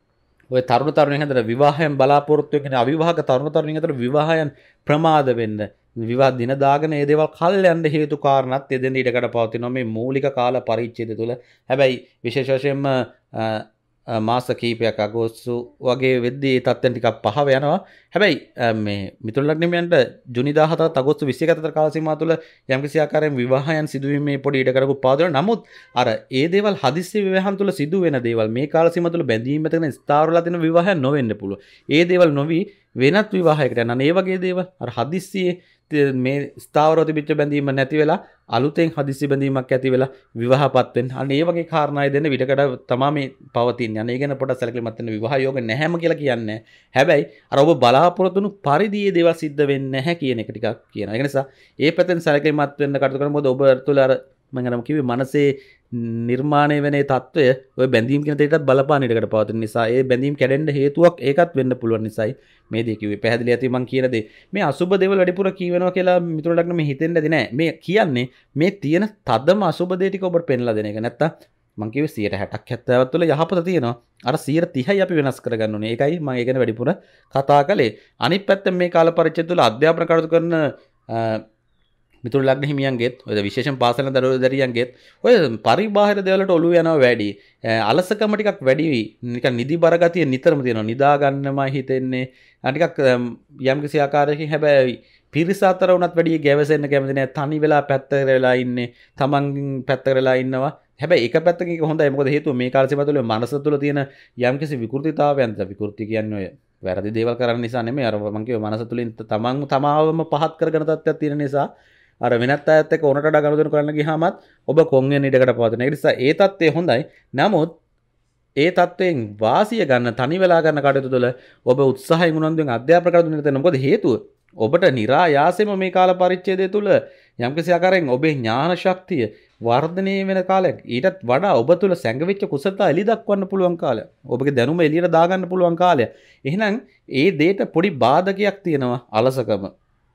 ඔය තරුණ තරුණියන් අතර විවාහයන් බලාපොරොත්තු වෙන අවිවාහක තරුණ තරුණියන් අතර විවාහයන් ප්‍රමාද වෙන්න විවාහ දින දාගෙන ඒ දේවල් කල් යන්න හේතු කාරණාත් එදෙන ඊටකට පවතිනවා මේ මූලික කාල පරිච්ඡේදය තුළ. හැබැයි විශේෂ වශයෙන්ම මාස කිහිපයක් අගෝස්තු වගේ වෙද්දී ඒ තත්ත්වයන් ටිකක් පහව යනවා. හැබැයි මේ මිතුරු ලග්න හිමියන්ට ජුනි 17ත් අගෝස්තු 21 අතර කාල සීමාව තුළ යම්කිසි ආකාරයෙන් විවාහයන් සිදුවීමේ පොඩි ඉඩකඩකුත් පවතිනවා. නමුත් අර ඒ දේවල් හදිස්සි විවාහන් තුළ සිදු වෙන දේවල් මේ කාල සීමාව තුළ බැඳීම් මතකන ස්ථාවරලා තියෙන විවාහයන් නොවෙන්න පුළුවන්. ඒ දේවල් නොවි වෙනත් විවාහයකට යනවා. ඒ වගේ දේවල් අර හදිස්සියේ මේ ස්ථාවරව තිබිච්ච බැඳීම නැති වෙලා අලුතෙන් හදිස්සි බැඳීමක් ඇති වෙලා විවාහපත් වෙන්න. අන්න ඒ වගේ කාරණායි දෙන්න විඩකඩ තමයි මේ පවතින්නේ. අන්න ඒ ගැන පොඩ්ඩක් සැලකිලිමත් වෙන්න විවාහ යෝග නැහැම කියලා කියන්නේ. හැබැයි අර ඔබ බලාපොරොත්තු වුණු පරිදි මේ දේවල් සිද්ධ වෙන්නේ නැහැ කියන එක ටිකක් කියනවා. ඒ නිසා ඒ පැත්තෙන් සැලකිලිමත් වෙන්න කටයුතු කරන මොකද ඔබ තුළ අර මම අරම කිව්වේ මනසේ නිර්මාණය වෙන ඒ తত্ত্বය ඔය බැඳීම් කියන දෙයටත් බලපාන ඉඩකට පවතින නිසා ඒ බැඳීම් කැඩෙන්න හේතුවක් ඒකත් වෙන්න පුළුවන් නිසායි මේ දේ කිව්වේ. පැහැදිලි ඇති මම කියන දේ. මේ අසුබ දේවල් වැඩිපුර කියවෙනවා කියලා මිතුරු ලග්න මේ හිතෙන්න දෙන්නේ නැහැ. මේ කියන්නේ මේ තියෙන තදම අසුබ දේ ටික ඔබට පෙන්ලා දෙන එක. නැත්තම් මම කිව්වේ 60ක් 70ක් තුළ යහපත තියෙනවා. අර 30යි අපි වෙනස් කරගන්න ඕනේ. ඒකයි මම ඒ ගැන වැඩිපුර කතා කළේ. අනිත් පැත්තෙන් මේ කාල පරිච්ඡේදය තුළ අධ්‍යාපන කටයුතු කරන මිතුරු ලග්න හිමියන්ගෙත් ඔය විශේෂයෙන් පාසල දරුවෝදරියන්ගෙත් ඔය පරිබාහිර දේවල්වලට ඔළුව යනවා වැඩි. අලසකම ටිකක් වැඩි නිකන් නිදි බර ගතිය නිතරම තියෙනවා. නිදා ගන්නමයි හිතෙන්නේ. ටිකක් යම්කිසි ආකාරයකින් හැබැයි පිරිස අතර උනත් වැඩි ගැවසෙන්න කැමති නැහැ. තනි වෙලා පැත්තකට වෙලා ඉන්නේ. තමන් පැත්තකට වෙලා ඉන්නවා. හැබැයි එක පැත්තකින් ඒක හොඳයි. මොකද හේතුව මේ කාල සීමාව තුළ මනස තුළ තියෙන යම්කිසි විකෘතිතාවයන් විකෘති කියන්නේ ඔය වැරදි දේවල් කරන්න නිසා නෙමෙයි. අර මම කිව්ව මනස තුළින් තමන් තමාවම පහත් කරගෙන තත්ත්වයක් තියෙන නිසා අර වෙනත් අයත් එක්ක ඕනට වඩා ගනුදෙනු කරන්න ගියාමත් ඔබ කොන් වෙන ඉඩකට පවතින. ඒ නිසා ඒ தත්ත්වය හොඳයි. නමුත් ඒ தත්ත්වයෙන් වාසිය ගන්න තනි වෙලා ගන්න කටයුතු තුළ ඔබ උත්සාහයෙන් උනන්දුවෙන් අධ්‍යාපන කටයුතු නිරත වෙන්න. මොකද හේතුව ඔබට નિરાයාසයෙන්ම මේ කාල පරිච්ඡේදය තුළ යම්කිසි ආකාරයෙන් ඔබේ ඥාන ශක්තිය වර්ධනය වෙන කාලයක්. ඊටත් වඩා ඔබ තුළ සැඟවිච්ච කුසලතා එළි දක්වන්න පුළුවන් කාලයක්. ඔබගේ දැනුම එළියට දාගන්න පුළුවන් කාලයක්. එහෙනම් ඒ දෙයට පොඩි බාධකයක් තියෙනවා අලසකම.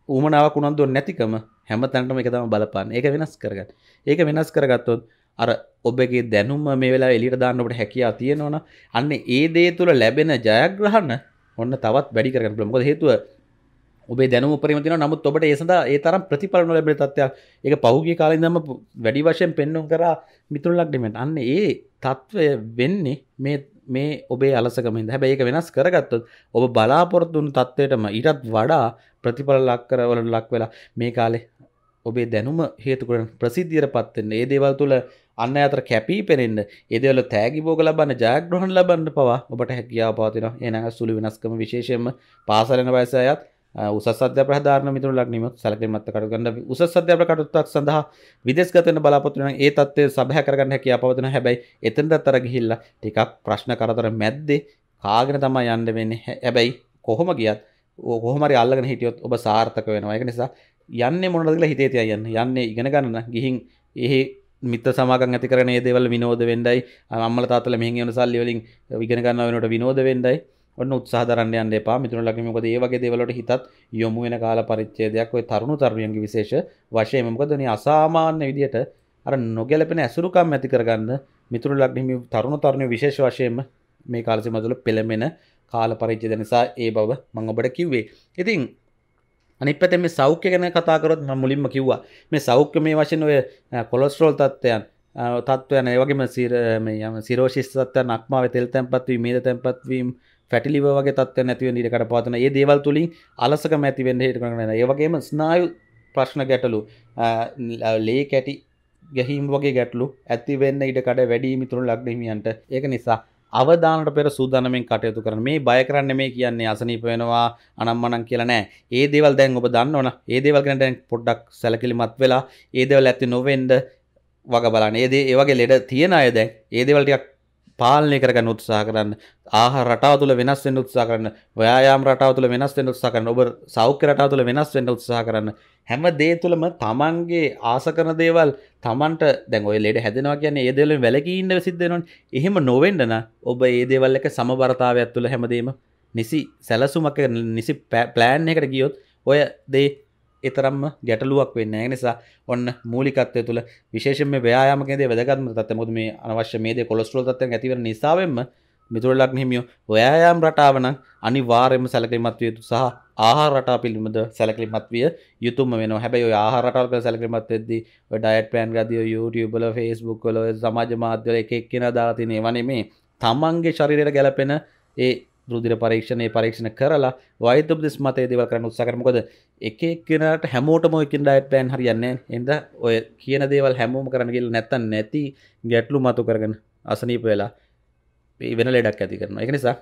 ඌමනාවක් උනන්දුවක් නැතිකම හැම තැනටම ඒක තමයි බලපාන්නේ. ඒක වෙනස් කරගන්න. ඒක වෙනස් කරගත්තොත් අර ඔබගේ දැනුම මේ වෙලාවේ එළියට දාන්න ඔබට හැකියාව තියෙනවනම් අන්න ඒ දේ තුළ ලැබෙන ජයග්‍රහණ ඔන්න තවත් වැඩි කරගන්න පුළුවන්. මොකද හේතුව ඔබේ දැනුම උපරිම තියෙනවා. නමුත් ඔබට ඒ සඳහා ඒ තරම් ප්‍රතිඵල නොලැබෙන තත්ත්වයක් ඒක පහුගිය කාලේ ඉඳන්ම වැඩි වශයෙන් පෙන්වුම් කරා මිතුරු ලග්නෙමෙන්. අන්න ඒ තත්ත්වය වෙන්නේ මේ ඔබේ අලසකමින්ද. හැබැයි ඒක වෙනස් කරගත්තොත් ඔබ බලාපොරොත්තු වුණු තත්ත්වයටම ඊටත් වඩා ප්‍රතිඵල ලක් වෙලා මේ කාලේ ඔබේ දැනුම හේතු කරගෙන ප්‍රසිද්ධියටපත් වෙන්න. ඒ දේවල් තුළ අන්න අතර කැපී පෙනෙන්න, ඒ දේවල් තෑගි භෝග ලබන්න, ජයග්‍රහණ ලබන්න පවා ඔබට හැකියාව පවතිනවා. එහෙනම් සුළු වෙනස්කම විශේෂයෙන්ම පාසල යන වයසේ අයත් උසස් අධ්‍යාපන හදාරන මිතුරු ලග්නෙමත් සැලකිලිමත් කටයුතු කරන උසස් අධ්‍යාපන කටයුත්තක් සඳහා විදේශගත වෙන්න බලාපොරොත්තු වෙන ඒ තත්ත්වය සබහා කරගන්න හැකියාව පවතිනවා. හැබැයි එතනටත් අතර ගිහිල්ලා ටිකක් ප්‍රශ්න කරදර මැද්දේ කාගෙන තමයි යන්න වෙන්නේ. හැබැයි කොහොම ගියත් කොහොම හරි අල්ලගෙන හිටියොත් ඔබ සාර්ථක වෙනවා. ඒක නිසා යන්නේ මොනවද කියලා හිතේ තියා යන්න. යන්නේ ඉගෙන ගන්න ගිහින් එහි මිත්‍ර සමාගම් ඇති කරගෙන මේ දේවල් විනෝද වෙන්නයි අම්මලා තාත්තලා මෙහෙන් එන සල්ලි වලින් ඉගෙන ගන්නව වෙනකොට විනෝද වෙන්නයි ඔන්න උත්සාහ දරන්න යන්න එපා. මිතුරු ලග්නෙ මොකද ඒ වගේ දේවල් වලට හිතත් යොමු වෙන කාල පරිච්ඡේදයක් ඔය තරුණ තරුණියන්ගේ විශේෂ වශයෙන් මොකද මේ අසාමාන්‍ය විදියට අර නොගැලපෙන ඇසුරුකම් ඇති කරගන්න මිතුරු ලග්නෙ තරුණ තරුණිය විශේෂ වශයෙන්ම මේ කාල සීමාව තුළ පෙළඹෙන කාල පරිච්ඡේද නිසා ඒ බව මම ඔබට කිව්වේ. ඉතින් අනිත් පැත්තෙන් මේ සෞඛ්‍ය ගැන කතා කරොත් මම මුලින්ම කිව්වා මේ සෞඛ්‍ය මේ වශයෙන් ඔය කොලෙස්ටරෝල් තත්ත්වයන් ඒ වගේම සිරෝසිස් තත්ත්වයන් අක්මාවේ තෙල් තැන්පත් වීම මේද තැන්පත් වීම ෆැටි ලිවර් වගේ තත්ත්වයන් ඇති වෙන ඉඩකඩ පවතින. මේ දේවල් තුලින් අලසකම ඇති වෙන්න හේතු කරගෙන ඒ වගේම ස්නායු ප්‍රශ්න ගැටලු ලේ කැටි ගැහිම් වගේ ගැටලු ඇති වෙන්න ඉඩකඩ වැඩි මිතුරු ලග්න හිමියන්ට. ඒක නිසා අවදානට පෙර සූදානම්ෙන් කටයුතු කරන්න. මේ බය කරන්න නෙමෙයි කියන්නේ අසනීප වෙනවා අනම්මනම් කියලා නෑ. ඒ දේවල් දැන් ඔබ දන්නවනේ. ඒ දේවල් ගැන දැන් පොඩ්ඩක් සැලකිලිමත් වෙලා ඒ දේවල් ඇති නොවෙන්න වග බලන්න. ඒ වගේ ලෙඩ තියෙන අය දැන් ඒ දේවල් ටිකක් පාලනය කරගන්න උත්සාහ කරන්න. ආහාර රටාව තුළ වෙනස් වෙන්න උත්සාහ කරන්න. ව්‍යායාම රටාව තුළ වෙනස් වෙන්න උත්සාහ කරන්න. ඔබ සෞඛ්‍ය රටාව තුළ වෙනස් වෙන්න උත්සාහ කරන්න. හැම දේ තුළම තමන්ගේ ආස කරන දේවල් තමන්ට දැන් ඔය ලෙඩ හැදෙනවා කියන්නේ ඒ දේවල් වලින් වැළකී ඉන්න සිද්ධ වෙනවනේ. එහෙම නොවෙන්න නම් ඔබ ඒ දේවල් එක්ක සමබරතාවයක් තුළ හැමදේම නිසි සැලසුමක් නිසි ප්ලෑන් එකකට ගියොත් ඔය දේ ඒතරම්ම ගැටලුවක් වෙන්නේ නැහැ. ඒ නිසා ඔන්න මූලිකත්වය තුළ විශේෂයෙන් මේ ව්‍යායාම කියන දේ වැදගත්ම තත්ත්වය. මොකද මේ අනවශ්‍ය මේ දේ කොලෙස්ටරෝල් තත්ත්වයන් ඇති වෙන නිසාවෙන්ම මිතුරු ලග්න හිමියෝ ව්‍යායාම රටාව නම් අනිවාර්යයෙන්ම සැලකිලිමත් විය යුතු සහ ආහාර රටාව පිළිබඳ සැලකිලිමත් විය යුතුම වෙනවා. හැබැයි ඔය ආහාර රටාවල පිළිබඳ සැලකිලිමත් වෙද්දී ඔය ඩයට් ප්ලෑන් ගාදී YouTube වල Facebook වල සමාජ මාධ්‍ය වල එක එක්කෙනා දාලා තියෙන ඒවා නෙමේ. තමන්ගේ ශරීරයට ගැලපෙන ඒ රුධිර පරීක්ෂණ කරලා වෛද්‍ය උපදෙස් මත ඒ දේවල් කරන්න උත්සාහ කරමු. මොකද එක එක්කෙනාට හැමෝටම ඔය කියන ඩයට් ප්ලෑන් හරියන්නේ නැහැ. එහෙනම් ඔය කියන දේවල් හැමෝම කරන්න කියලා නැත්තම් නැති ගැටලු මතු කරගෙන අසනීප වෙලා වෙන ලෙඩක් ඇති කරනවා. ඒක නිසා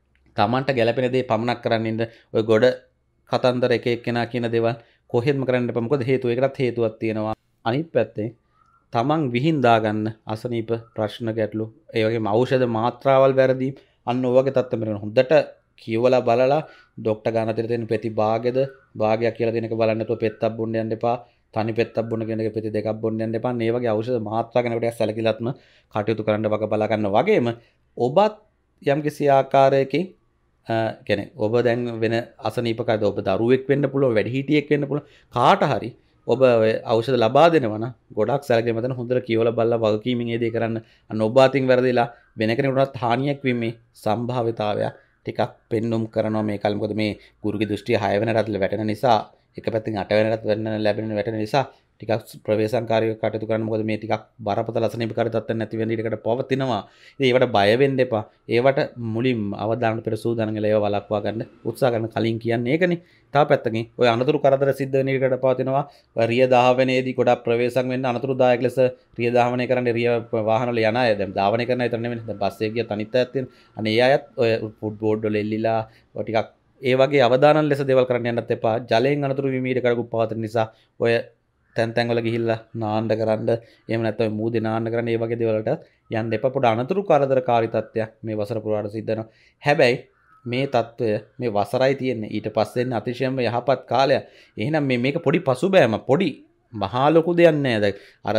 තමන්ට ගැළපෙන දේ පමණක් කරන්න ඉන්න ඔය ගොඩ කතන්දර එක එක්කෙනා කියන දේවල් කොහෙත්ම කරන්න එපා. මොකද හේතුව ඒකටත් හේතුවක් තියෙනවා. අනිත් පැත්තේ තමන් විහිං දාගන්න අසනීප ප්‍රශ්න ගැටලු ඒ වගේම ඖෂධ මාත්‍රාවල් වැරදි අන්න ඔය වගේ තත්ත්වෙ මෙන්න හොඳට කියවලා බලලා ડોක්ටර් ගාන අතර තියෙන පෙති භාගයක් කියලා දෙනක බලන්න නැතුව පෙත්තක් බොන්න යන්න එපා. තනි පෙත්තක් බොන්න කියන එක පෙති දෙකක් බොන්න යන්න එපා. මේ වගේ ඖෂධ මාත්‍රා ගැන ටිකක් සැලකිලිවත්ම කටයුතු කරන්න වග බලා ගන්න වගේම ඔබත් යම්කිසි ආකාරයකින් කියන්නේ ඔබ දැන් වෙන අසනීපකද ඔබ දරුවෙක් වෙන්න පුළුවන් වැඩිහිටියෙක් වෙන්න පුළුවන් කාට හරි ඔබ ඖෂධ ලබා දෙනවා නම් ගොඩක් සැලකිලිමත් වෙන හොඳට කියවලා බලලා වගකීමෙන් ඒ දේ කරන්න. අන්න ඔබ අතින් වැරදිලා වෙන කෙනෙකුටත් හානියක් වීමේ සම්භාවිතාවය ටිකක් පෙන්눔 කරනවා මේ කාලේ. මොකද මේ ගුරුගේ දෘෂ්ටිය 6 වෙනි රටල වැටෙන නිසා එක පැත්තෙන් 8 වෙනි රට වෙන්න ලැබෙන වැටෙන නිසා ටිකක් ප්‍රවේශංකාරීව කටයුතු කරන්න. මොකද මේ ටිකක් බරපතල අසනීපකාරී තත්ත්වයක් නැති වෙන්න ඉඩකට පවතිනවා. ඉතින් ඒවට බය වෙන්න එපා. ඒවට මුලින්ම අවධානය පෙර සූදානම් වෙලා ඒවා වළක්වා ගන්න උත්සාහ කරන කලින් කියන්නේ ඒකනේ. තව පැත්තකින් ඔය අනතුරු කරදර සිද්ධ වෙන ඉඩකට පවතිනවා. රිය ධාවනයේදී ගොඩක් ප්‍රවේශම් වෙන්න අනතුරුදායක ලෙස රිය ධාවනය කරන්න රිය වාහන වල යන අය දැන් ධාවනය කරන අය විතර නෙමෙයි. දැන් බස් එකේ ගියත් අනිත් අයත් තියෙන. අනේ ඒ අයත් ඔය ෆුඩ් බෝඩ් වල එල්ලිලා ඔය ටිකක් ඒ වගේ අවදානම් ලෙස දේවල් කරන්න යන්නත් එපා. ජලයෙන් අනතුරු වීම ඉඩකඩකුත් පවතින නිසා ඔය තැන් වල ගිහිල්ලා නාන්න කරන්න එහෙම නැත්නම් මූදේ නාන්න කරන්න ඒ වගේ දේවල් වලට යන්න එපා. පොඩ අනතුරු කරදරකාරී තත්ත්වයක් මේ වසර පුරාට සිද්ධ වෙනවා. හැබැයි මේ තත්ත්වය මේ වසරයි තියෙන්නේ. ඊට පස්සේ එන්නේ අතිශයම යහපත් කාලයක්. එහෙනම් මේක පොඩි පසුබෑම පොඩි මහා ලොකු දෙයක් නෑ. දැන් අර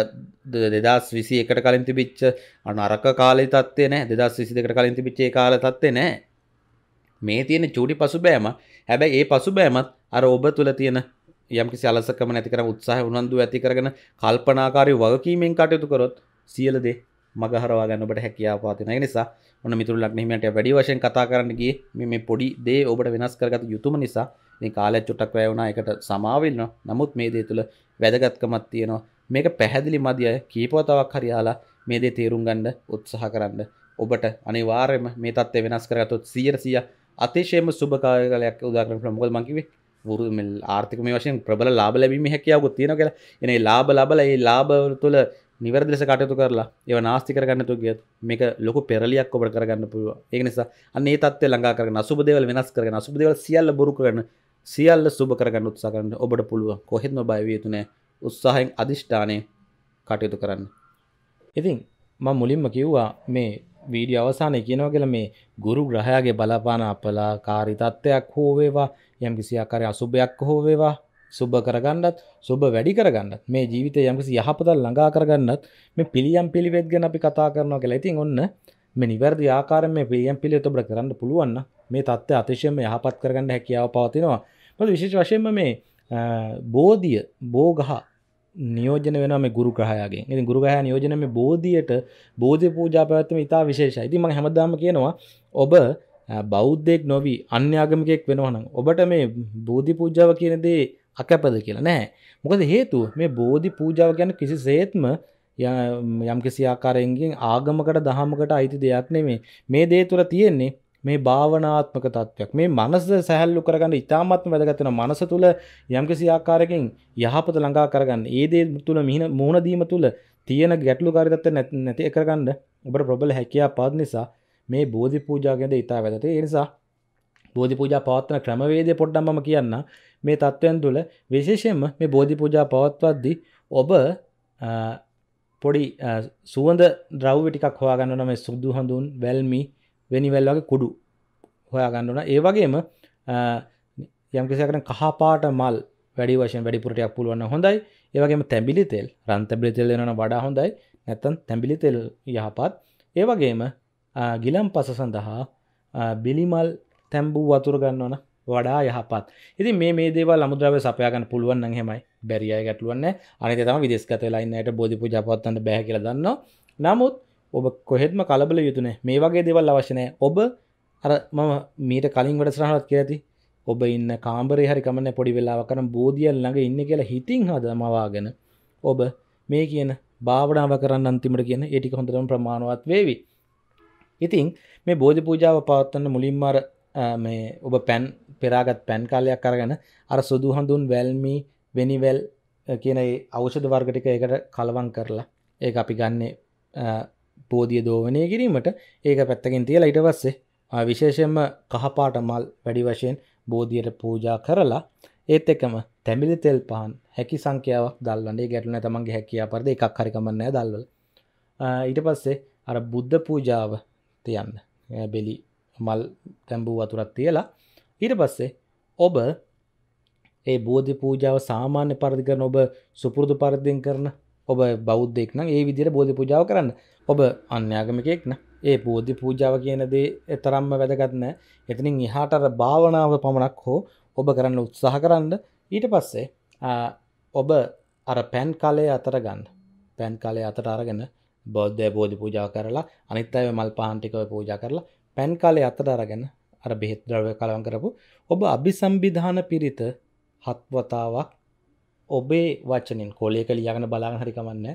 2021ට කලින් තිබිච්ච නරක කාලේ තත්ත්වේ නෑ. 2022කට කලින් තිබිච්ච ඒ කාලේ තත්ත්වේ නෑ. මේ තියෙන චූටි පසුබෑම. හැබැයි ඒ පසුබෑමත් අර ඔබ තුල තියෙන යම්කිසි අලසකම නැති කරගෙන උත්සාහය උනන්දු ඇති කරගෙන කල්පනාකාරී වගකීමෙන් කටයුතු කරොත් සියලු දේ මගහරවා ගන්න ඔබට හැකියාව පවතිනවා. ඒ නිසා ඔන්න මිතුරු ලග්න හිමියන්ට වැඩි වශයෙන් කතා කරන්න ගියේ මේ පොඩි දේ ඔබට වෙනස් කරගත යුතුම නිසා ඉතින් කාලයක් චුට්ටක් වැය වුණා. ඒකට සමාව ඉල්ලනවා. නමුත් මේ දේ තුල වැදගත්කමක් තියෙනවා. මේක පැහැදිලි මදි අය කීපවතාවක් හරි ආලා මේ දේ තේරුම් ගන්න උත්සාහ කරන්න. ඔබට අනිවාර්යයෙන්ම මේ தත්ත්වය වෙනස් කරගත්තොත් 100% අතිශයම සුබ කාලයක් උදාකරන්න පුළුවන්. මොකද මම කිව්වේ ආර්ථික මේ වශයෙන් ප්‍රබල ලාභ ලැබීමේ හැකියාවක් තියෙනවා කියලා. එනේ ලාභ ලබලා ඒ ලාභ තුළ නිවැරදි ලෙස කටයුතු කරලා ඒවා නාස්ති කරගන්න තු ගියත් මේක ලොකු පෙරලියක් ඔබට කරගන්න පුළුවන්. ඒක නිසා අන්න ඒ தත්ත්වය ළඟා කරගෙන අසුබ දේවල් වෙනස් කරගෙන අසුබ දේවල් සියල්ල බොරු කරගෙන සියල්ල සුබ කරගන්න උත්සාහ කරන්න ඔබට පුළුවන්. කොහෙත්ම බය විය යුතු නැහැ. උත්සාහයෙන් අදිෂ්ඨානයෙන් කටයුතු කරන්න. ඉතින් මම මුලින්ම කිව්වා මේ වීඩියෝ අවසානයේ කියනවා කියලා මේ ගුරු ග්‍රහයාගේ බලපාන අපලාකාරී තත්ත්වයක් හෝ වේවා යම්කිසි ආකාරයේ අසුබයක් හෝ වේවා සුබ කරගන්නත් සුබ වැඩි කරගන්නත් මේ ජීවිතේ යම්කිසි යහපත ළඟා කරගන්නත් මේ පිළියම් පිළිවෙත් ගැන අපි කතා කරනවා කියලා. ඉතින් ඔන්න මේ නිවැරදි ආකාරයෙන් මේ පිළියම් පිළිවෙත ඔබට කරන්න පුළුවන් නම් මේ தත්ත්වය අතිශයම යහපත් කරගන්න හැකියාව පවතිනවා. මොකද විශේෂ වශයෙන්ම මේ බෝධිය බෝගහ නියෝජන වෙනවා මේ ගුරු ග්‍රහයාගෙන්. ඉතින් ගුරු ග්‍රහයා නියෝජන මේ බෝධියට බෝධි පූජා පැවැත්වීම ඉතා විශේෂයි. ඉතින් මම හැමදාම කියනවා ඔබ බෞද්ධයෙක් නොවි අන්‍ය ආගමිකයෙක් වෙනවා නම් ඔබට මේ බෝධි පූජාව කියන දේ අකැපද කියලා නෑ. මොකද හේතුව මේ බෝධි පූජාව කියන්නේ කිසිසේත්ම යම්කිසි ආකාරයෙන් ආගමකට දහමකට අයිති දෙයක් නෙමෙයි. මේ දේ තුළ තියෙන්නේ මේ භාවනාත්මක තත්වයක්. මේ මනස සැහැල්ලු කරගන්න ඉතාමත්ම වැදගත් වෙනවා. මනස තුළ යම්කිසි ආකාරයකින් යහපත ළඟා කරගන්න. ඒ දේ තුළ මුහුණ දීම තුළ තියෙන ගැටලුකාරී තත්ත්ව නැති කරගන්න ඔබට ප්‍රබල හැකියාවක් පවතින නිසා මේ බෝධි පූජා ගැන ඉතා වැදගත්. ඒ නිසා බෝධි පූජා පවත්වන ක්‍රමවේදය පොඩ්ඩක් මම කියන්න. මේ තත්ත්වයන් තුළ විශේෂයෙන්ම මේ බෝධි පූජා පවත්වද්දී ඔබ පොඩි සුවඳ ද්‍රව්‍ය ටිකක් හොයාගන්න ඕන. මේ සුදු හඳුන් වැල්මි වෙනිවැල් වගේ කුඩු හොයාගන්න ඕන. ඒ වගේම යම්කිසි ආකාරයෙන් කහ පාට මල් වැඩි වශයෙන් වැඩිපුර ටිකක් පුළුවන් නම් හොඳයි. ඒ වගේම තැඹිලි තෙල් රන් තැඹිලි තෙල් වෙනවනම් වඩා හොඳයි. නැත්නම් තැඹිලි තෙල් යහපත්. ඒ වගේම ගිලම්පස සඳහා බිලිමල් තැඹු වතුර ගන්නවන වඩා යහපත්. ඉතින් මේ දේවල් අමුද්‍රව්‍ය සපයා ගන්න පුළුවන් නම් එහෙමයි. බැරි අය ගැටලුවක් නැහැ. අනිත් ඒ තමයි විදේශගත වෙලා ඉන්න අයට බෝධි පූජා පවත්වන්න බෑ කියලා දන්නවා. නමුත් ඔබ කොහෙත්ම කලබල යුතු නැහැ. මේ වගේ දේවල් අවශ්‍ය නැහැ. ඔබ අර මම මීට කලින් වැඩසටහනක් කියලා ඇති. ඔබ ඉන්න කාමරේ හරි කමන්නේ පොඩි වෙලාවක් කරන් බෝධිය ළඟ ඉන්නේ කියලා හිතින් හදමවාගෙන ඔබ මේ කියන භාවනාව කරන්න අන්තිමට කියන ඒ ටික හොඳටම ප්‍රමාණවත් වේවි. ඉතින් මේ බෝධි පූජාව පවත්වන්න මුලින්ම අර මේ ඔබ පෙරාගත් පැන් කාලයක් අරගෙන අර සුදු හඳුන් වැල්මි වෙනිවැල් කියන ඒ ඖෂධ වර්ග ටික ඒකට කලවම් කරලා ඒක අපි ගන්නේ බෝධිය දෝවනය කිරීමට. ඒක පැත්තකින් තියලා ඊට පස්සේ විශේෂයෙන්ම කහපාට මල් වැඩි වශයෙන් බෝධියට පූජා කරලා ඒත් එක්කම තැඹිලි තෙල් පහන් හැකි සංඛ්‍යාවක් දල්වන්න. ඒ ගැටලු නැ තමන්ගේ හැකියාව පරිදි එකක් හරි කමන්නේ නැහැ දල්වල. ඊට පස්සේ අර බුද්ධ පූජාව තියන්න. බෙලි මල් තැඹු වතුරක් තියලා ඊට පස්සේ ඔබ ඒ බෝධි පූජාව සාමාන්‍ය පරිදි කරන ඔබ සුපුරුදු පරිද්දෙන් කරන ඔබ බෞද්ධයෙක් නම් ඒ විදිහට බෝධි පූජාව කරන්න. ඔබ අන්‍ය ආගමිකයෙක් නම් ඒ බෝධි පූජාව කියන දේ තරම්ම වැදගත් නැහැ. එතනින් එහාට අර භාවනාව පමණක් හෝ ඔබ කරන්න උත්සාහ කරන්න. ඊට පස්සේ ඔබ අර පැන් කලයේ අතර ගන්න. පැන් කලයේ අතට අරගෙන බෝධි පූජාව කරලා අනිත් අය මල් පහන් ටික පූජා කරලා පැන් කලයේ අතට අරගෙන අර බෙහෙත් ද්‍රව්‍ය කලවම් කරපු ඔබ අභිසම්බිධාන පිරිත 7 වතාවක් ඔබේ වචනෙන් කොලයක ලියාගෙන බලාගෙන හරි කමන්නේ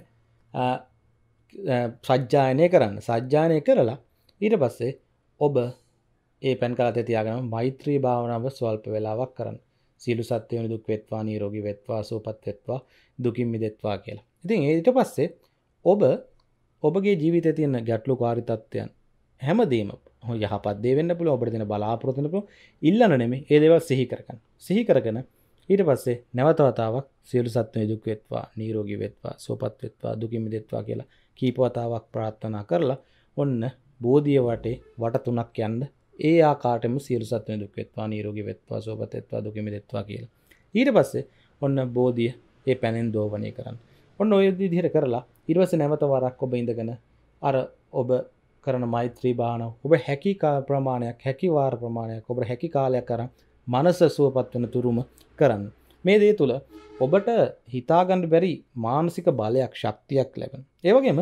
සජ්ජායනය කරන්න. සජ්ජායනය කරලා ඊට පස්සේ ඔබ ඒ පැන් කලතේ තියාගෙන මෛත්‍රී භාවනාව ස්වල්ප වේලාවක් කරන්න. සියලු සත්ත්වයන් දුක් වෙත්වා නිරෝගී වෙත්වා සුවපත් වෙත්වා දුකින් මිදෙත්වා කියලා. ඉතින් ඊට පස්සේ ඔබගේ ජීවිතයේ තියෙන ගැටලුකාරී තත්ත්වයන් හැමදේම යහපත් දේ වෙන්න පුළුවන්. ඔබට තියෙන බලාපොරොත්තු වෙන්න පුළුවන්. ඉල්ලන නෙමෙයි. ඒ දේවල් සිහි කරගන්න. සිහි කරගෙන ඊට පස්සේ නැවත වතාවක් සියලු සත්ත්වයන් දුක් වෙත්වා නිරෝගී වෙත්වා සුවපත් වෙත්වා දුකින් මිදෙත්වා කියලා කීප වතාවක් ප්‍රාර්ථනා කරලා ඔන්න බෝධිය වටේ වට 3ක් යන්න. ඒ ආකාරයෙන්ම සියලු සත්ත්වයන් දුක් වෙත්වා නිරෝගී වෙත්වා සුවපත් වෙත්වා දුකින් මිදෙත්වා කියලා. ඊට පස්සේ ඔන්න බෝධිය ඒ පැනෙන් දෝවණය කරන්න. ඔන්න ඔය විදිහට කරලා ඊට පස්සේ නැවත වරක් ඔබ ඉඳගෙන අර ඔබ කරන මෛත්‍රී භාවනාව ඔබ හැකි ප්‍රමාණයක් හැකි වාර ප්‍රමාණයක් ඔබ හැකි කාලයක් කරන් මනස සුවපත් වෙන තුරුම කරන්න. මේ දේ තුළ ඔබට හිතාගන්න බැරි මානසික බලයක් ශක්තියක් ලැබෙන. ඒ වගේම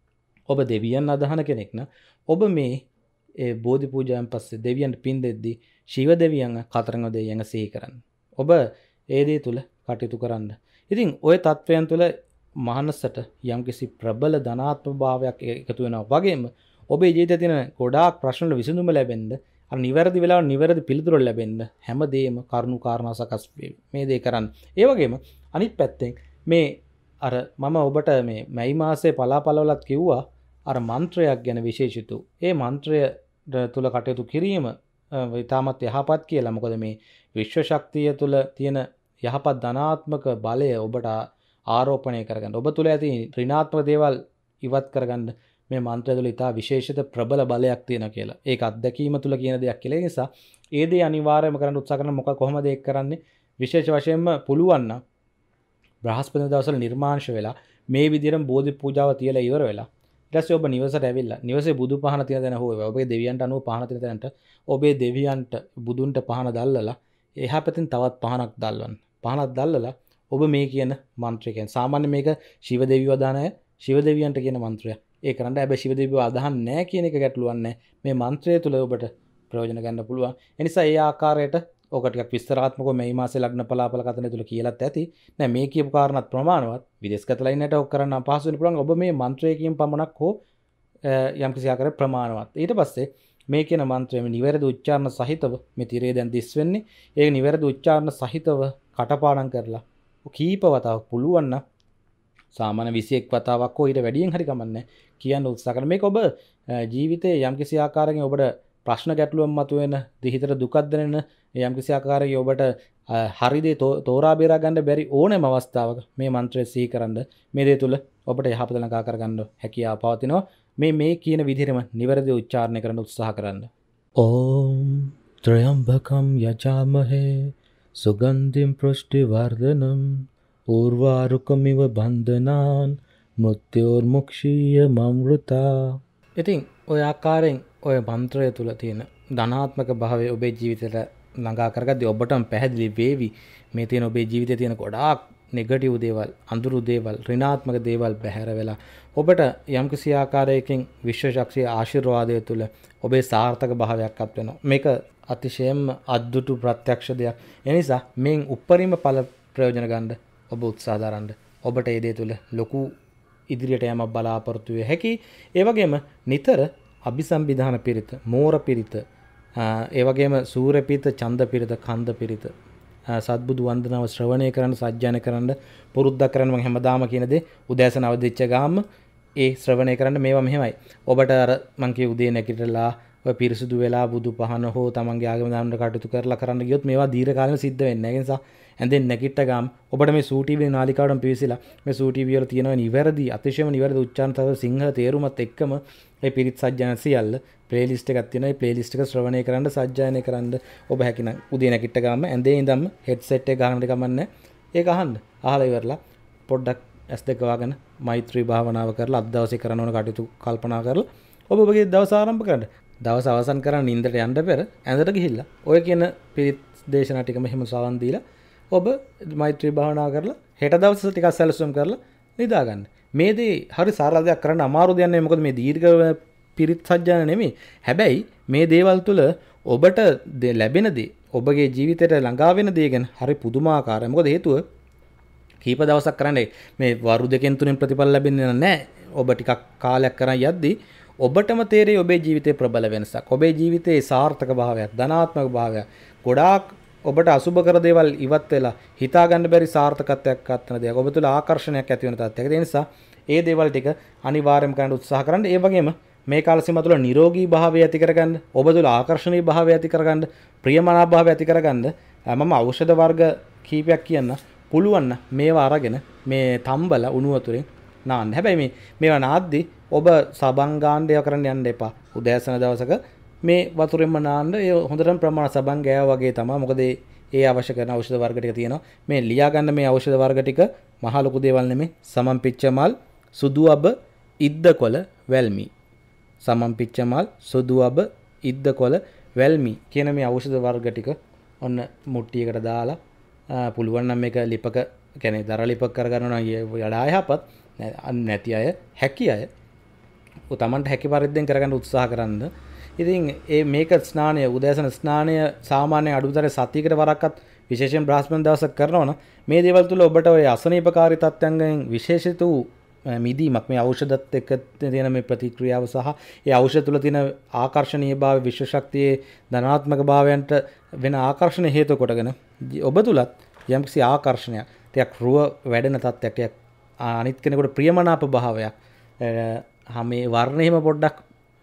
ඔබ දෙවියන් අදහන කෙනෙක් නම් ඔබ මේ බෝධි පූජාවෙන් පස්සේ දෙවියන්ට පින් දෙද්දී ශිව දෙවියන් කතරගම දෙවියන් සිහි කරන්න. ඔබ ඒ දේ තුළ කටයුතු කරන්න. ඉතින් ওই තත්වයන් තුළ මානසට යම්කිසි ප්‍රබල ධනාත්මක භාවයක් එකතු වෙනවා වගේම ඔබේ ජීවිතයේ තියෙන ගොඩාක් ප්‍රශ්න වල විසඳුම ලැබෙන්න අර නිවැරදි වෙලාවට නිවැරදි පිළිතුරු ලැබෙන්න හැමදේම කරුණු කාරණා සකස් වෙයි. මේ දේ කරන්න. ඒ වගේම අනිත් පැත්තෙන් මේ අර මම ඔබට මේ මැයි මාසයේ පලාපලවලත් කිව්වා අර මන්ත්‍රයක් ගැන විශේෂිතු. ඒ මන්ත්‍රය තුල කටයුතු කිරීම ඉතාමත් යහපත් කියලා. මොකද මේ විශ්ව ශක්තිය තුල තියෙන යහපත් ධනාත්මක බලය ඔබට ආරෝපණය කරගන්න. ඔබ තුල ඇති ඍණාත්මක දේවල් ඉවත් කරගන්න මේ මන්ත්‍රය තුළ ඉතා විශේෂිත ප්‍රබල බලයක් තියෙනවා කියලා. ඒක අත්දැකීම තුළ කියන දෙයක් කියලා. ඒ නිසා ඒ දේ අනිවාර්යයෙන්ම කරන්න උත්සාහ කරන කොහොමද ඒක කරන්නේ? විශේෂ වශයෙන්ම පුළුවන් නම් බ්‍රහස්පති දවසවල නිර්මාංශ වෙලා මේ විදිහටම බෝධි පූජාව තියලා ඉවර වෙලා ඊට පස්සේ ඔබ නිවසට ඇවිල්ලා නිවසේ බුදු පහන තියෙන තැන හෝ ඔබේ දෙවියන්ට අනුව පහන තියෙන තැනට ඔබේ දෙවියන්ට බුදුන්ට පහන දැල්ලලා එහා පැත්තෙන් තවත් පහනක් දැල්වන්න. පහනක් දැල්ලලා ඔබ මේ කියන මන්ත්‍රය කියන්නේ සාමාන්‍ය මේක ශිව දෙවියෝ දාන අය ශිව දෙවියන්ට කියන මන්ත්‍රය. ඒ කරන්න හැබැයි ශිව දෙවියෝ අදහන්නේ නැහැ කියන එක ගැටලුවක් නැහැ. මේ මන්ත්‍රය තුළ ඔබට ප්‍රයෝජන ගන්න පුළුවන්. ඒ නිසා ඒ ආකාරයට ඔක ටිකක් විස්තරාත්මකව මේ මාසේ ලග්න පලාපල කතන තුළ කියලාත් ඇති. නෑ මේ කියපු කාරණාත් ප්‍රමාණවත්. විදේශගත ලයිනට ඔක් කරන්න අපහසු වෙන්න පුළුවන්. ඔබ මේ මන්ත්‍රය කියන පමණක් හෝ යම්කිසි ආකාරයක ප්‍රමාණවත්. ඊට පස්සේ මේ කියන මන්ත්‍රය නිවැරදි උච්චාරණ සහිතව මේ තිරේ දැන් දිස් වෙන්නේ. ඒ නිවැරදි උච්චාරණ සහිතව කටපාඩම් කරලා කීප වතාවක් පුළුවන් නම් සාමාන්‍ය 21 වතාවක් හෝ ඊට වැඩියෙන් හරි කමන්නේ කියන්න උත්සාහ කරන මේක ඔබ ජීවිතයේ යම්කිසි ආකාරයකින් ඔබට ප්‍රශ්න ගැටලුවක් මතුවෙන හිතට දුකක් දැනෙන යම්කිසි ආකාරයකින් ඔබට හරි දේ තෝරා බේරා ගන්න බැරි ඕනෑම අවස්ථාවක මේ මන්ත්‍රය සිහි කරන්න මේ දේ තුල ඔබට යහපත ළඟා කරගන්න හැකියාව පවතිනවා. මේ කියන විදිහටම නිවැරදි උච්චාරණය කරන්න උත්සාහ කරන්න. ඕම් ත්‍රයම්බකම් යජාමහේ සුගන්ධිම් පුෂ්ටිවර්ධනම් ඌර්වාරුකමිව බන්ධනාන් මෘත්‍යෝර්මුක්ෂීය මමෘතා. ඉතින් ඔය ආකාරයෙන් ඔය මන්ත්‍රය තුල තියෙන ධනාත්මක භාවය ඔබේ ජීවිතයට ළඟා කරගද්දී ඔබටම පැහැදිලි වේවි මේ තියෙන ඔබේ ජීවිතයේ තියෙන ගොඩාක් නෙගටිව් දේවල්, අඳුරු දේවල්, ඍණාත්මක දේවල් බැහැර වෙලා ඔබට යම්කිසි ආකාරයකින් විශ්ව ශක්තිය ආශිර්වාදය තුල ඔබේ සාර්ථක භාවයක් අත් වෙනවා. මේක අතිශයින්ම අද්දුටු ප්‍රත්‍යක්ෂ දෙයක්. ඒ නිසා මෙන් උපරිම ඵල ප්‍රයෝජන ගන්න ඔබ උත්සාහ දරන්න. ඔබට මේ දේ තුල ලොකු ඉදිරියට යෑමක් බලාපොරොත්තු වෙ හැකි. ඒ වගේම නිතර අபிසම්බිධාන පිරිත, මෝර පිරිත, ඒ වගේම සූර්ය පිරිත, ඡන්ද පිරිත, කන්ද පිරිත සත්බුදු වන්දනාව ශ්‍රවණය කරන්න, සජ්ජායන කරන්න පුරුද්දක් කරන්න මම හැමදාම කියන දේ උදෑසන අවදිච්ච ගාම ඒ ශ්‍රවණය කරන්න. මේවා මෙහෙමයි. ඔබට අර මං කිය උදේ නැගිටලා ඔය පිරිසුදු වෙලා බුදු පහන හෝ තමන්ගේ ආගම දාන්න කටයුතු කරලා කරන්න ගියොත් මේවා දීර්ඝ කාලෙම සිද්ධ වෙන්නේ නැහැ. ඒ නිසා ඇඳෙන් නැගිට ගාම ඔබට මේ සූ ටීවී නාලිකාවටම පිවිසිලා මේ සූ ටීවී වල තියෙන නිවැරදි අතිශයම නිවැරදි උච්චාරණ තව සිංහල තේරුමත් එක්කම මේ පිරිත් සජ්ජායන සියල්ල ප්ලේලිස්ට් එකක් තියෙනවා. මේ ප්ලේලිස්ට් එක ශ්‍රවණය කරන්න, සජ්ජායනය කරන්න ඔබ හැකිනම් උදේ නැගිට ගාම ඇඳේ ඉඳන්ම හෙඩ්සෙට් එක ගන්න කමන්නේ. ඒක අහන්න. අහලා ඉවරලා පොඩ්ඩක් S2 වගන මෛත්‍රී භාවනාව කරලා අද දවසේ කරන්න ඕන කටයුතු කල්පනා කරලා ඔබ ඔබගේ දවස ආරම්භ කරන්න. දවස අවසන් කරන් නින්දට යන්න පෙර ඇඳට ගිහිල්ලා ඔය කියන පිරිත් දේශනා ටික මෙහෙම සවන් දීලා ඔබ මෛත්‍රී භාවනා කරලා හෙට දවසේ ටිකක් සැලසුම් කරලා නිදා ගන්න. මේ දේ හරි සරල දෙයක් කරන්න අමාරු දෙයක් නෙමෙයි. මොකද මේ දීර්ඝ පිරිත් සජ්ජායන නෙමෙයි. හැබැයි මේ දේවල් තුල ඔබට ලැබෙන දේ, ඔබගේ ජීවිතයට ළඟා වෙන දේ ගැන හරි පුදුමාකාරයි. මොකද හේතුව කීප දවසක් කරන්නේ මේ වරු දෙකෙන් තුනෙන් ප්‍රතිඵල ලැබෙන්නේ නැහැ. ඔබ ටිකක් කාලයක් කරන් යද්දී ඔබටම තේරෙයි ඔබේ ජීවිතේ ප්‍රබල වෙනසක්. ඔබේ ජීවිතේ සාර්ථක භාවයක්, ධනාත්මක භාවයක්, ගොඩාක් ඔබට අසුබ කර දේවල් ඉවත් වෙලා හිතා ගන්න බැරි සාර්ථකත්වයක් අත්වන දෙයක්. ඔබ තුළ ආකර්ෂණයක් ඇති වෙන තත්ත්වයක්. ඒ නිසා ඒ දේවල් ටික අනිවාර්යයෙන්ම කරන්න උත්සාහ කරන්න. ඒ වගේම මේ කාල සීමාව තුළ නිරෝගී භාවය ඇති කරගන්න, ඔබ තුළ ආකර්ෂණීය භාවය ඇති කරගන්න, ප්‍රියමනාප භාවය ඇති කරගන්න මම ඖෂධ වර්ග කීපයක් කියන්න. පුළුවන් නම් මේවා අරගෙන මේ තම්බල උණු වතුරෙන් නාන්න. හැබැයි මේවා නාද්දි ඔබ සබන් ගාණ්ඩය කරන්න යන්න එපා. උදෑසන දවසක මේ වතුරෙන්ම නාන්න. ඒ හොඳටම ප්‍රමාණ සබන් ගෑවා වගේ තමයි. මොකද ඒ අවශ්‍ය කරන ඖෂධ වර්ග ටික තියෙනවා. මේ ලියා ගන්න මේ ඖෂධ වර්ග ටික මහ ලොකු දේවල් නෙමෙයි. සමම්පිච්ච මල්, සුදු අබ, ඉද්දකොළ, වැල්මි. සමම්පිච්ච මල්, සුදු අබ, ඉද්දකොළ, වැල්මි කියන මේ ඖෂධ වර්ග ටික ඔන්න මුට්ටියකට දාලා පුළුවන් නම් මේක ලිපක කියන්නේ දර ලිපක කරගන්නවා නම් වඩා යහපත්. නැති අය හැකි අය තමන්ට හැකි පරිද්දෙන් කරගන්න උත්සාහ කරන්න. ඉතින් මේක ස්නානය උදෑසන ස්නානය සාමාන්‍යයෙන් අඩුතරේ සතියකට වරක්වත් විශේෂයෙන් බ්‍රහස්පති දවසක් කරනවා නම් මේ දේවල් තුල ඔබට ඔය අසනීපකාරී තත්ත්වයන්ගෙන් විශේෂිත වූ මිදීමක් මේ ඖෂධත් එක්ක තියෙන මේ ප්‍රතික්‍රියාව සහ ඒ ඖෂධ තුල තියෙන ආකර්ෂණීය භාවය විශ්ව ශක්තියේ ධනාත්මක භාවයන්ට වෙන ආකර්ෂණ හේතු කොටගෙන ඔබ තුලත් යම්කිසි ආකර්ෂණයක් ටිකක් රුව වැඩෙන තත්ත්වයක් අනිත් කෙනෙකුට ප්‍රියමනාප භාවයක් මේ වර්ණෙහිම පොඩ්ඩක්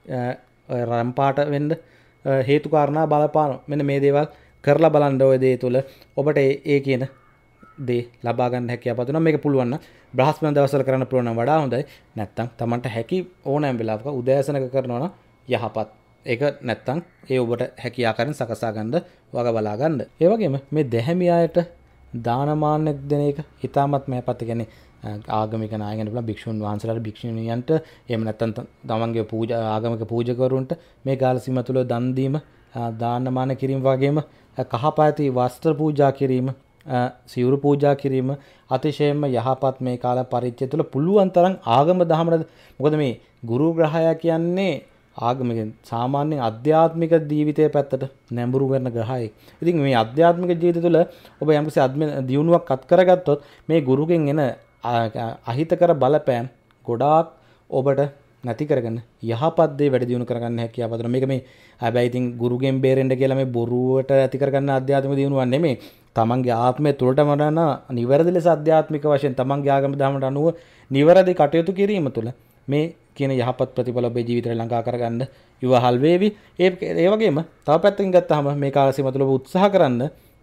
රම්පාට වෙන්න හේතු කාරණා බලපානවා. මෙන්න මේ දේවල් කරලා බලන්න ඔය දේ තුල ඔබට ඒ කියන දේ ලබා ගන්න හැකියාව තියෙනවා. මේක පුළුවන් නම් බ්‍රහස්පති දවස්වල කරන්න පුළුවන් නම් වඩා හොඳයි. නැත්තම් Tamanට හැකි ඕනෑම වෙලාවක උදෑසනක කරනවා නම් යහපත්. ඒක නැත්තම් ඒ ඔබට හැකි ආකාරයෙන් සකසා ගන්න වග බලා ගන්න. ඒ වගේම මේ දැහැමි අයට දානමානයක් දෙන එක හිතාමත් මේපත් කියන්නේ ආගමික නායකයන්ට පුළුවන් භික්ෂුන් වහන්සේලාට භික්ෂුණියන්ට එහෙම නැත්නම් තමන්ගේ පූජා ආගමික පූජකවරුන්ට මේ කාල සීම තුල දන් දීම දානමාන කිරීම වගේම කහපාති වස්ත්‍ර පූජා කිරීම සිවුරු පූජා කිරීම අතිශයින්ම යහපත් මේ කාල පරිච්ඡේදය තුළ පුළුවන් තරම් ආගම දහමට මොකද මේ ගුරු ග්‍රහය කියන්නේ ආගමික සාමාන්‍යයෙන් අධ්‍යාත්මික ජීවිතයේ පැත්තට නැඹුරු කරන ග්‍රහයෙක්. ඉතින් මේ අධ්‍යාත්මික ජීවිතය තුළ ඔබ යම්කිසි දියුණුවක් අත් කරගත්තොත් මේ ගුරුගෙන් එන අහිතකර බලපෑම් ගොඩාක් ඔබට නැති කරගෙන යහපත් දේ වැඩි දියුණු කරගන්න හැකියාව තියෙනවා. මේක මේ හැබැයි ඉතින් ගුරුගෙන් බේරෙන්න කියලා මේ බොරුවට ඇති කරගන්න ආධ්‍යාත්මික දියුණුවක් නෙමෙයි. තමන්ගේ ආත්මය තුළට වඩන නිවැරදි ලෙස අධ්‍යාත්මික වශයෙන් තමන්ගේ ආගම දහමට අනුව නිවැරදි කටයුතු කිරීම තුළ මේ කියන යහපත් ප්‍රතිඵල ඔබේ ජීවිතේ ළඟා කරගන්න ඉවහල් වේවි. ඒ වගේම තව පැත්තකින් ගත්තාම මේ කාල සීම තුළ ඔබ උත්සාහ කරන්න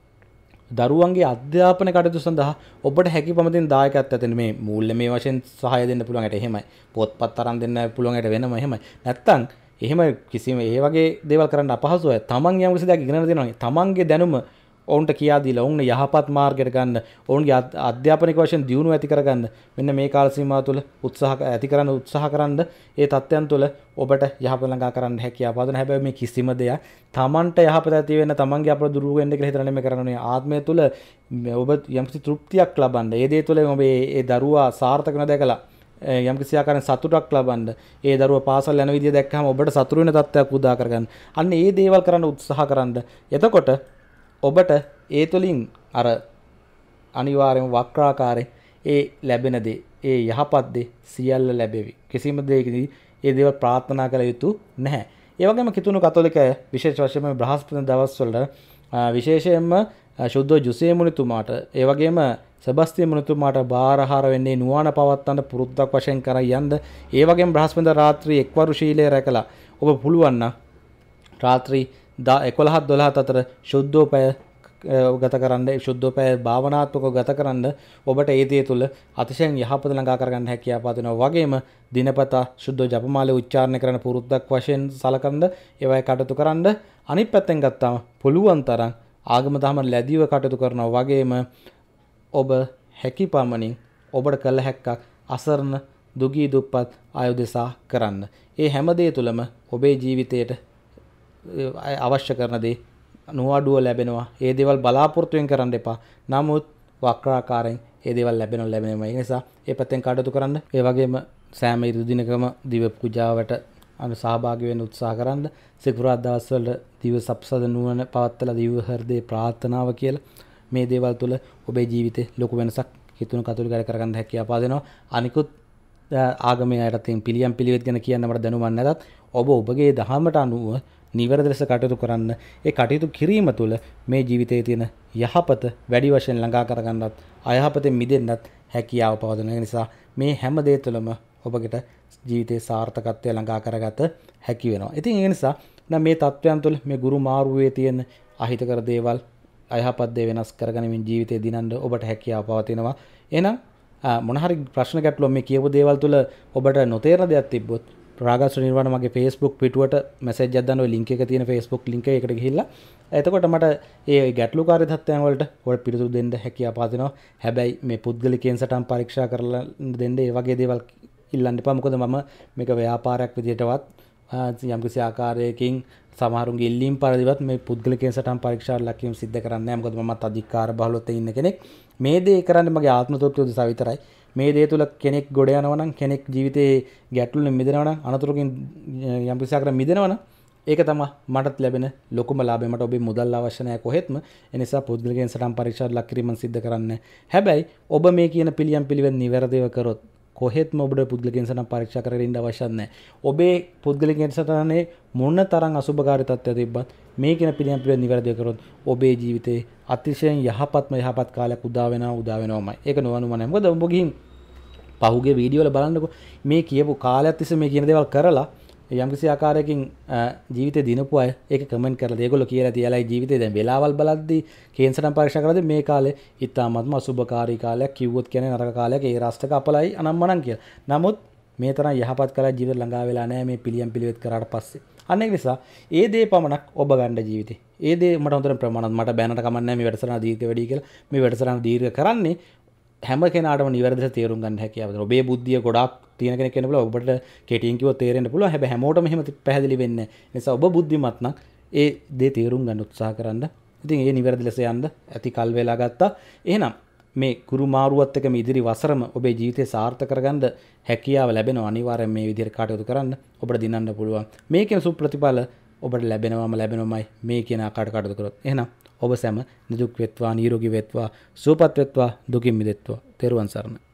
දරුවන්ගේ අධ්‍යාපන කටයුතු සඳහා ඔබට හැකි පමතින් දායකත්වයක් දෙන්න. මේ මූල්‍යමය වශයෙන් සහාය දෙන්න පුළුවන් ඇට එහෙමයි. පොත්පත් අරන් දෙන්න පුළුවන් ඇට වෙනම එහෙමයි. නැත්තම් එහෙම කිසිම ඒ වගේ දේවල් කරන්න අපහසුයි. තමන් යම් කිසි දෙයක් ඉගෙන දෙනවා. තමන්ගේ දැනුම ඔවුන්ට කියා දීලා ඔවුන් යහපත් මාර්ගයට ගන්න, ඔවුන්ගේ අධ්‍යාපනික වශයෙන් දියුණුව ඇති කරගන්න මෙන්න මේ කාල සීමාව තුළ උත්සාහ කරන්න ඒ තත්ත්වයන් තුළ ඔබට යහපත ළඟා කරන්න හැකියාව පාදන. හැබැයි මේ කිසිම දෙයක් තමන්ට යහපත ඇති වෙන්න තමන්ගේ අපල දුරු වෙන්න කියලා හිතලා නෙමෙයි කරන්නේ. ආත්මය තුළ ඔබ යම්කිසි තෘප්තියක් ලබන්න. ඒ දේ තුළ ඔබ ඒ දරුවා සාර්ථක වෙන දැකලා යම්කිසි ආකාරයෙන් සතුටක් ලබන්න. ඒ දරුවා පාසල් යන විදිය දැක්කම ඔබට සතුරු වෙන තත්ත්වයක් උදා කරගන්න. අන්න ඒ දේවල් කරන්න උත්සාහ කරන්න. එතකොට ඔබට ඒ තුළින් අර අනිවාර්යයෙන්ම වක්‍රාකාරයෙන් ඒ ලැබෙන දේ ඒ යහපත් දේ සියල්ල ලැබෙවි. කිසිම දෙයකදී ඒ දේවල් ප්‍රාර්ථනා කළ යුතු නැහැ. ඒ වගේම කිතුණු කතෝලික විශේෂ වශයෙන්ම බ්‍රහස්පති දවස්වල විශේෂයෙන්ම ශුද්ධ ජුසේ මුනිතුමාට ඒ වගේම සෙබස්තියන් මුනිතුමාට බාරහාර වෙන්නේ නුවණ පවත්තන පුරුද්දක් වශයෙන් කර යන්න. ඒ වගේම බ්‍රහස්පති රාත්‍රී එක්වරු ශීලයේ රැකලා ඔබ පුළුවන් නම් රාත්‍රී 11-12 අතර ශුද්ධෝපය ගත කරන්න, ශුද්ධෝපය භාවනාත්මකව ගත කරන්න ඔබට ඒ දේ තුළ අතිශයින් යහපත ළඟා කරගන්න හැකියාව පදිනවා. වගේම දිනපතා ශුද්ධ ජපමාලේ උච්චාරණය කරන පුරුද්දක් වශයෙන් සලකන්න ඒවයි කටයුතු කරන්න. අනිත් පැත්තෙන් ගත්තාම පුළුවන් තරම් ආගම දහම ලැබීව කටයුතු කරනවා. වගේම ඔබ හැකි පමණින් ඔබට කළ හැක්කක් අසරණ දුගී දුප්පත් අය උදෙසා කරන්න. ඒ හැම දේ තුළම ඔබේ ජීවිතයට අවශ්‍ය කරන දේ නොඅඩුව ලැබෙනවා. ඒ දේවල් බලාපොරොත්තුෙන් කරන්න එපා. නමුත් වක්‍රාකාරයෙන් ඒ දේවල් ලැබෙනවා. ඒ නිසා ඒ පැත්තෙන් කටයුතු කරන්න. ඒ වගේම සෑම ඉරිදු දිනකම දිව පූජාවට සහභාගී වෙන්න උත්සාහ කරන්න. සිකුරාදා දවස්වල දිව සප්සද නුවණ පවත්තලා දිව හෘදේ ප්‍රාර්ථනාව කියලා මේ දේවල් තුළ ඔබේ ජීවිතේ ලොකු වෙනසක් හිතුණු කතෝලිකයන්ට කරගන්න හැකියාව පාදෙනවා. අනිකුත් ආගමේ අයට තියෙන පිළියම් පිළිවෙත් ගැන කියන්න මට දැනුමක් නැතත් ඔබ ඔබගේ දහමට අනුව නිවැරදි ලෙස කටයුතු කරන්න. ඒ කටයුතු කිරීම තුළ මේ ජීවිතයේ තියෙන යහපත වැඩි වශයෙන් ළඟා කරගන්නත් අයහපතෙන් මිදෙන්නත් හැකියාව පවදන නිසා මේ හැම දේ තුළම ඔබට ජීවිතයේ සාර්ථකත්වය ළඟා කරගත හැකි වෙනවා. ඉතින් ඒ නිසා මේ තත්ත්වයන් තුළ මේ ගුරු මාරුවේ තියෙන අහිතකර දේවල් අයහපත් දේ වෙනස් කරගනිමින් ජීවිතේ දිනන්න ඔබට හැකියාව පවතිනවා. එහෙනම් මොන හරි ප්‍රශ්න ගැටලුවක් මේ කියපු දේවල් තුළ ඔබට නොතේරෙන දෙයක් තිබ්බොත් රාගස්ත්‍ර නිර්වාණ මගේ Facebook පිටුවට මැසේජ් එකක් දාන්න. ඔය ලින්ක් එක තියෙන Facebook ලින්ක් එකකට ගිහිල්ලා එතකොට මට ඒ ගැටලුකාරී තත්ත්වයන් වලට ඔය පිළිතුරු දෙන්න හැකියාව පාදිනවා. හැබැයි මේ පුද්ගලිකයෙන් සටන් පරීක්ෂා කරලා දෙන්න ඒ වගේ දේවල් ඉල්ලන්න එපා. මොකද මම මේක ව්‍යාපාරයක් විදියටවත් යම්කිසි ආකාරයකින් සමහරුන්ගේ ඉල්ලීම් පරිදිවත් මේ පුද්ගලිකයන් සටහන් පරීක්ෂාවට ලක්වීම සිද්ධ කරන්නේ නැහැ. මොකද මමත් අධිකාර බහුලව ඉන්න කෙනෙක්. මේ දේ කරන්නේ මගේ ආත්ම තෘප්තිය උදෙසා විතරයි. මේ දේ තුල කෙනෙක් ගොඩ යනවා නම්, කෙනෙක් ජීවිතේ ගැටලුවෙන් මිදෙනවා නම්, අනතුරකින් යම්කිසි ආකාරයකින් මිදෙනවා නම් ඒක තමයි මටත් ලැබෙන ලොකුම ලාභය. මට ඔබේ මුදල් අවශ්‍ය නැහැ කොහෙත්ම. ඒ නිසා පුද්ගලිකයන් සටහන් පරීක්ෂාවට ලක් කිරීම සිද්ධ කරන්නේ. හැබැයි ඔබ මේ කියන පිළියම් පිළිවෙත් නිවැරදිව කරොත් කොහෙත්ම ඔබට පුද්ගලිකයන් සටහන් පරීක්ෂා කරගෙන ඉන්න අවශ්‍ය නැහැ. ඔබේ පුද්ගලිකයන් සටහනේ මොන තරම් අසුභකාරී තත්ත්වයක් තිබ්බත් මේ කියන පිළියම් පිළිවෙත් නිවැරදිව කරොත් ඔබේ ජීවිතේ අතිශයින් යහපත් කාලයක් උදා වෙනවමයි. ඒක නොවනුම නැහැ. මොකද ඔබ ගිහින් පහුගිය වීඩියෝ වල බලන්නකො මේ කියපු කාලයක් තිස්සේ මේ කියන දේවල් කරලා යම්කිසි ආකාරයකින් ජීවිතේ දිනපු අය ඒක කමෙන්ට් කරලා ඒගොල්ලෝ කියලා තියලා ජීවිතේ දැන් වෙලාවල් බලද්දී කේන්සරම් පරීක්ෂා කරද්දී මේ කාලේ ඉතාමත්ම අසුභකාරී කාලයක් කිව්වොත් කියන්නේ නරක කාලයක් ඒ රාෂ්ට්‍රක අපලයි අනම්මනම් කියලා. නමුත් මේ තරම් යහපත් කාලයක් ජීවිත ළඟා වෙලා නැහැ මේ පිළියම් පිළිවෙත් කරාට පස්සේ. අන්න ඒ නිසා ඒ දේ පමණක් ඔබ ගන්න ජීවිතේ. ඒ දේ මට හොඳට ප්‍රමාණවත් මට බෑනට කමක් නැහැ මේ වැඩසටහන දීර්ඝ වැඩි කියලා. මේ වැඩසටහන දීර්ඝ කරන්නේ හැම කෙනාටම නිවැරදිව තේරුම් ගන්න හැකියාව දෙනවා. ඔබේ බුද්ධිය ගොඩාක් තියෙන කෙනෙක් වෙන්න පුළුවන්. ඔබට කෙටියෙන් කිව්වොත් තේරෙන්න පුළුවන්. හැබැයි හැමෝටම එහෙම පැහැදිලි වෙන්නේ නැහැ. ඒ නිසා ඔබ බුද්ධිමත් නම් ඒ දේ තේරුම් ගන්න උත්සාහ කරන්න. ඉතින් ඒ නිවැරදි ලෙස යන්න ඇති කල් වේලා ගත්තා. එහෙනම් මේ කුරු මාරුවත් එක්ක මේ ඉදිරි වසරම ඔබේ ජීවිතේ සාර්ථක කරගන්න හැකියාව ලැබෙනවා. අනිවාර්යෙන් මේ විදිහට කටයුතු කරන්න ඔබට දිනන්න පුළුවන්. මේ කියන සුප්‍රතිඵල ඔබට ලැබෙනවමයි මේ කියන ආකාරයට කටයුතු කරොත්. එහෙනම් ඔබ සැම නිදුක් වෙත්වා, නිරෝගී වෙත්වා, සුවපත් වෙත්වා, දුකින් මිදෙත්වා. තෙරුවන් සරණයි.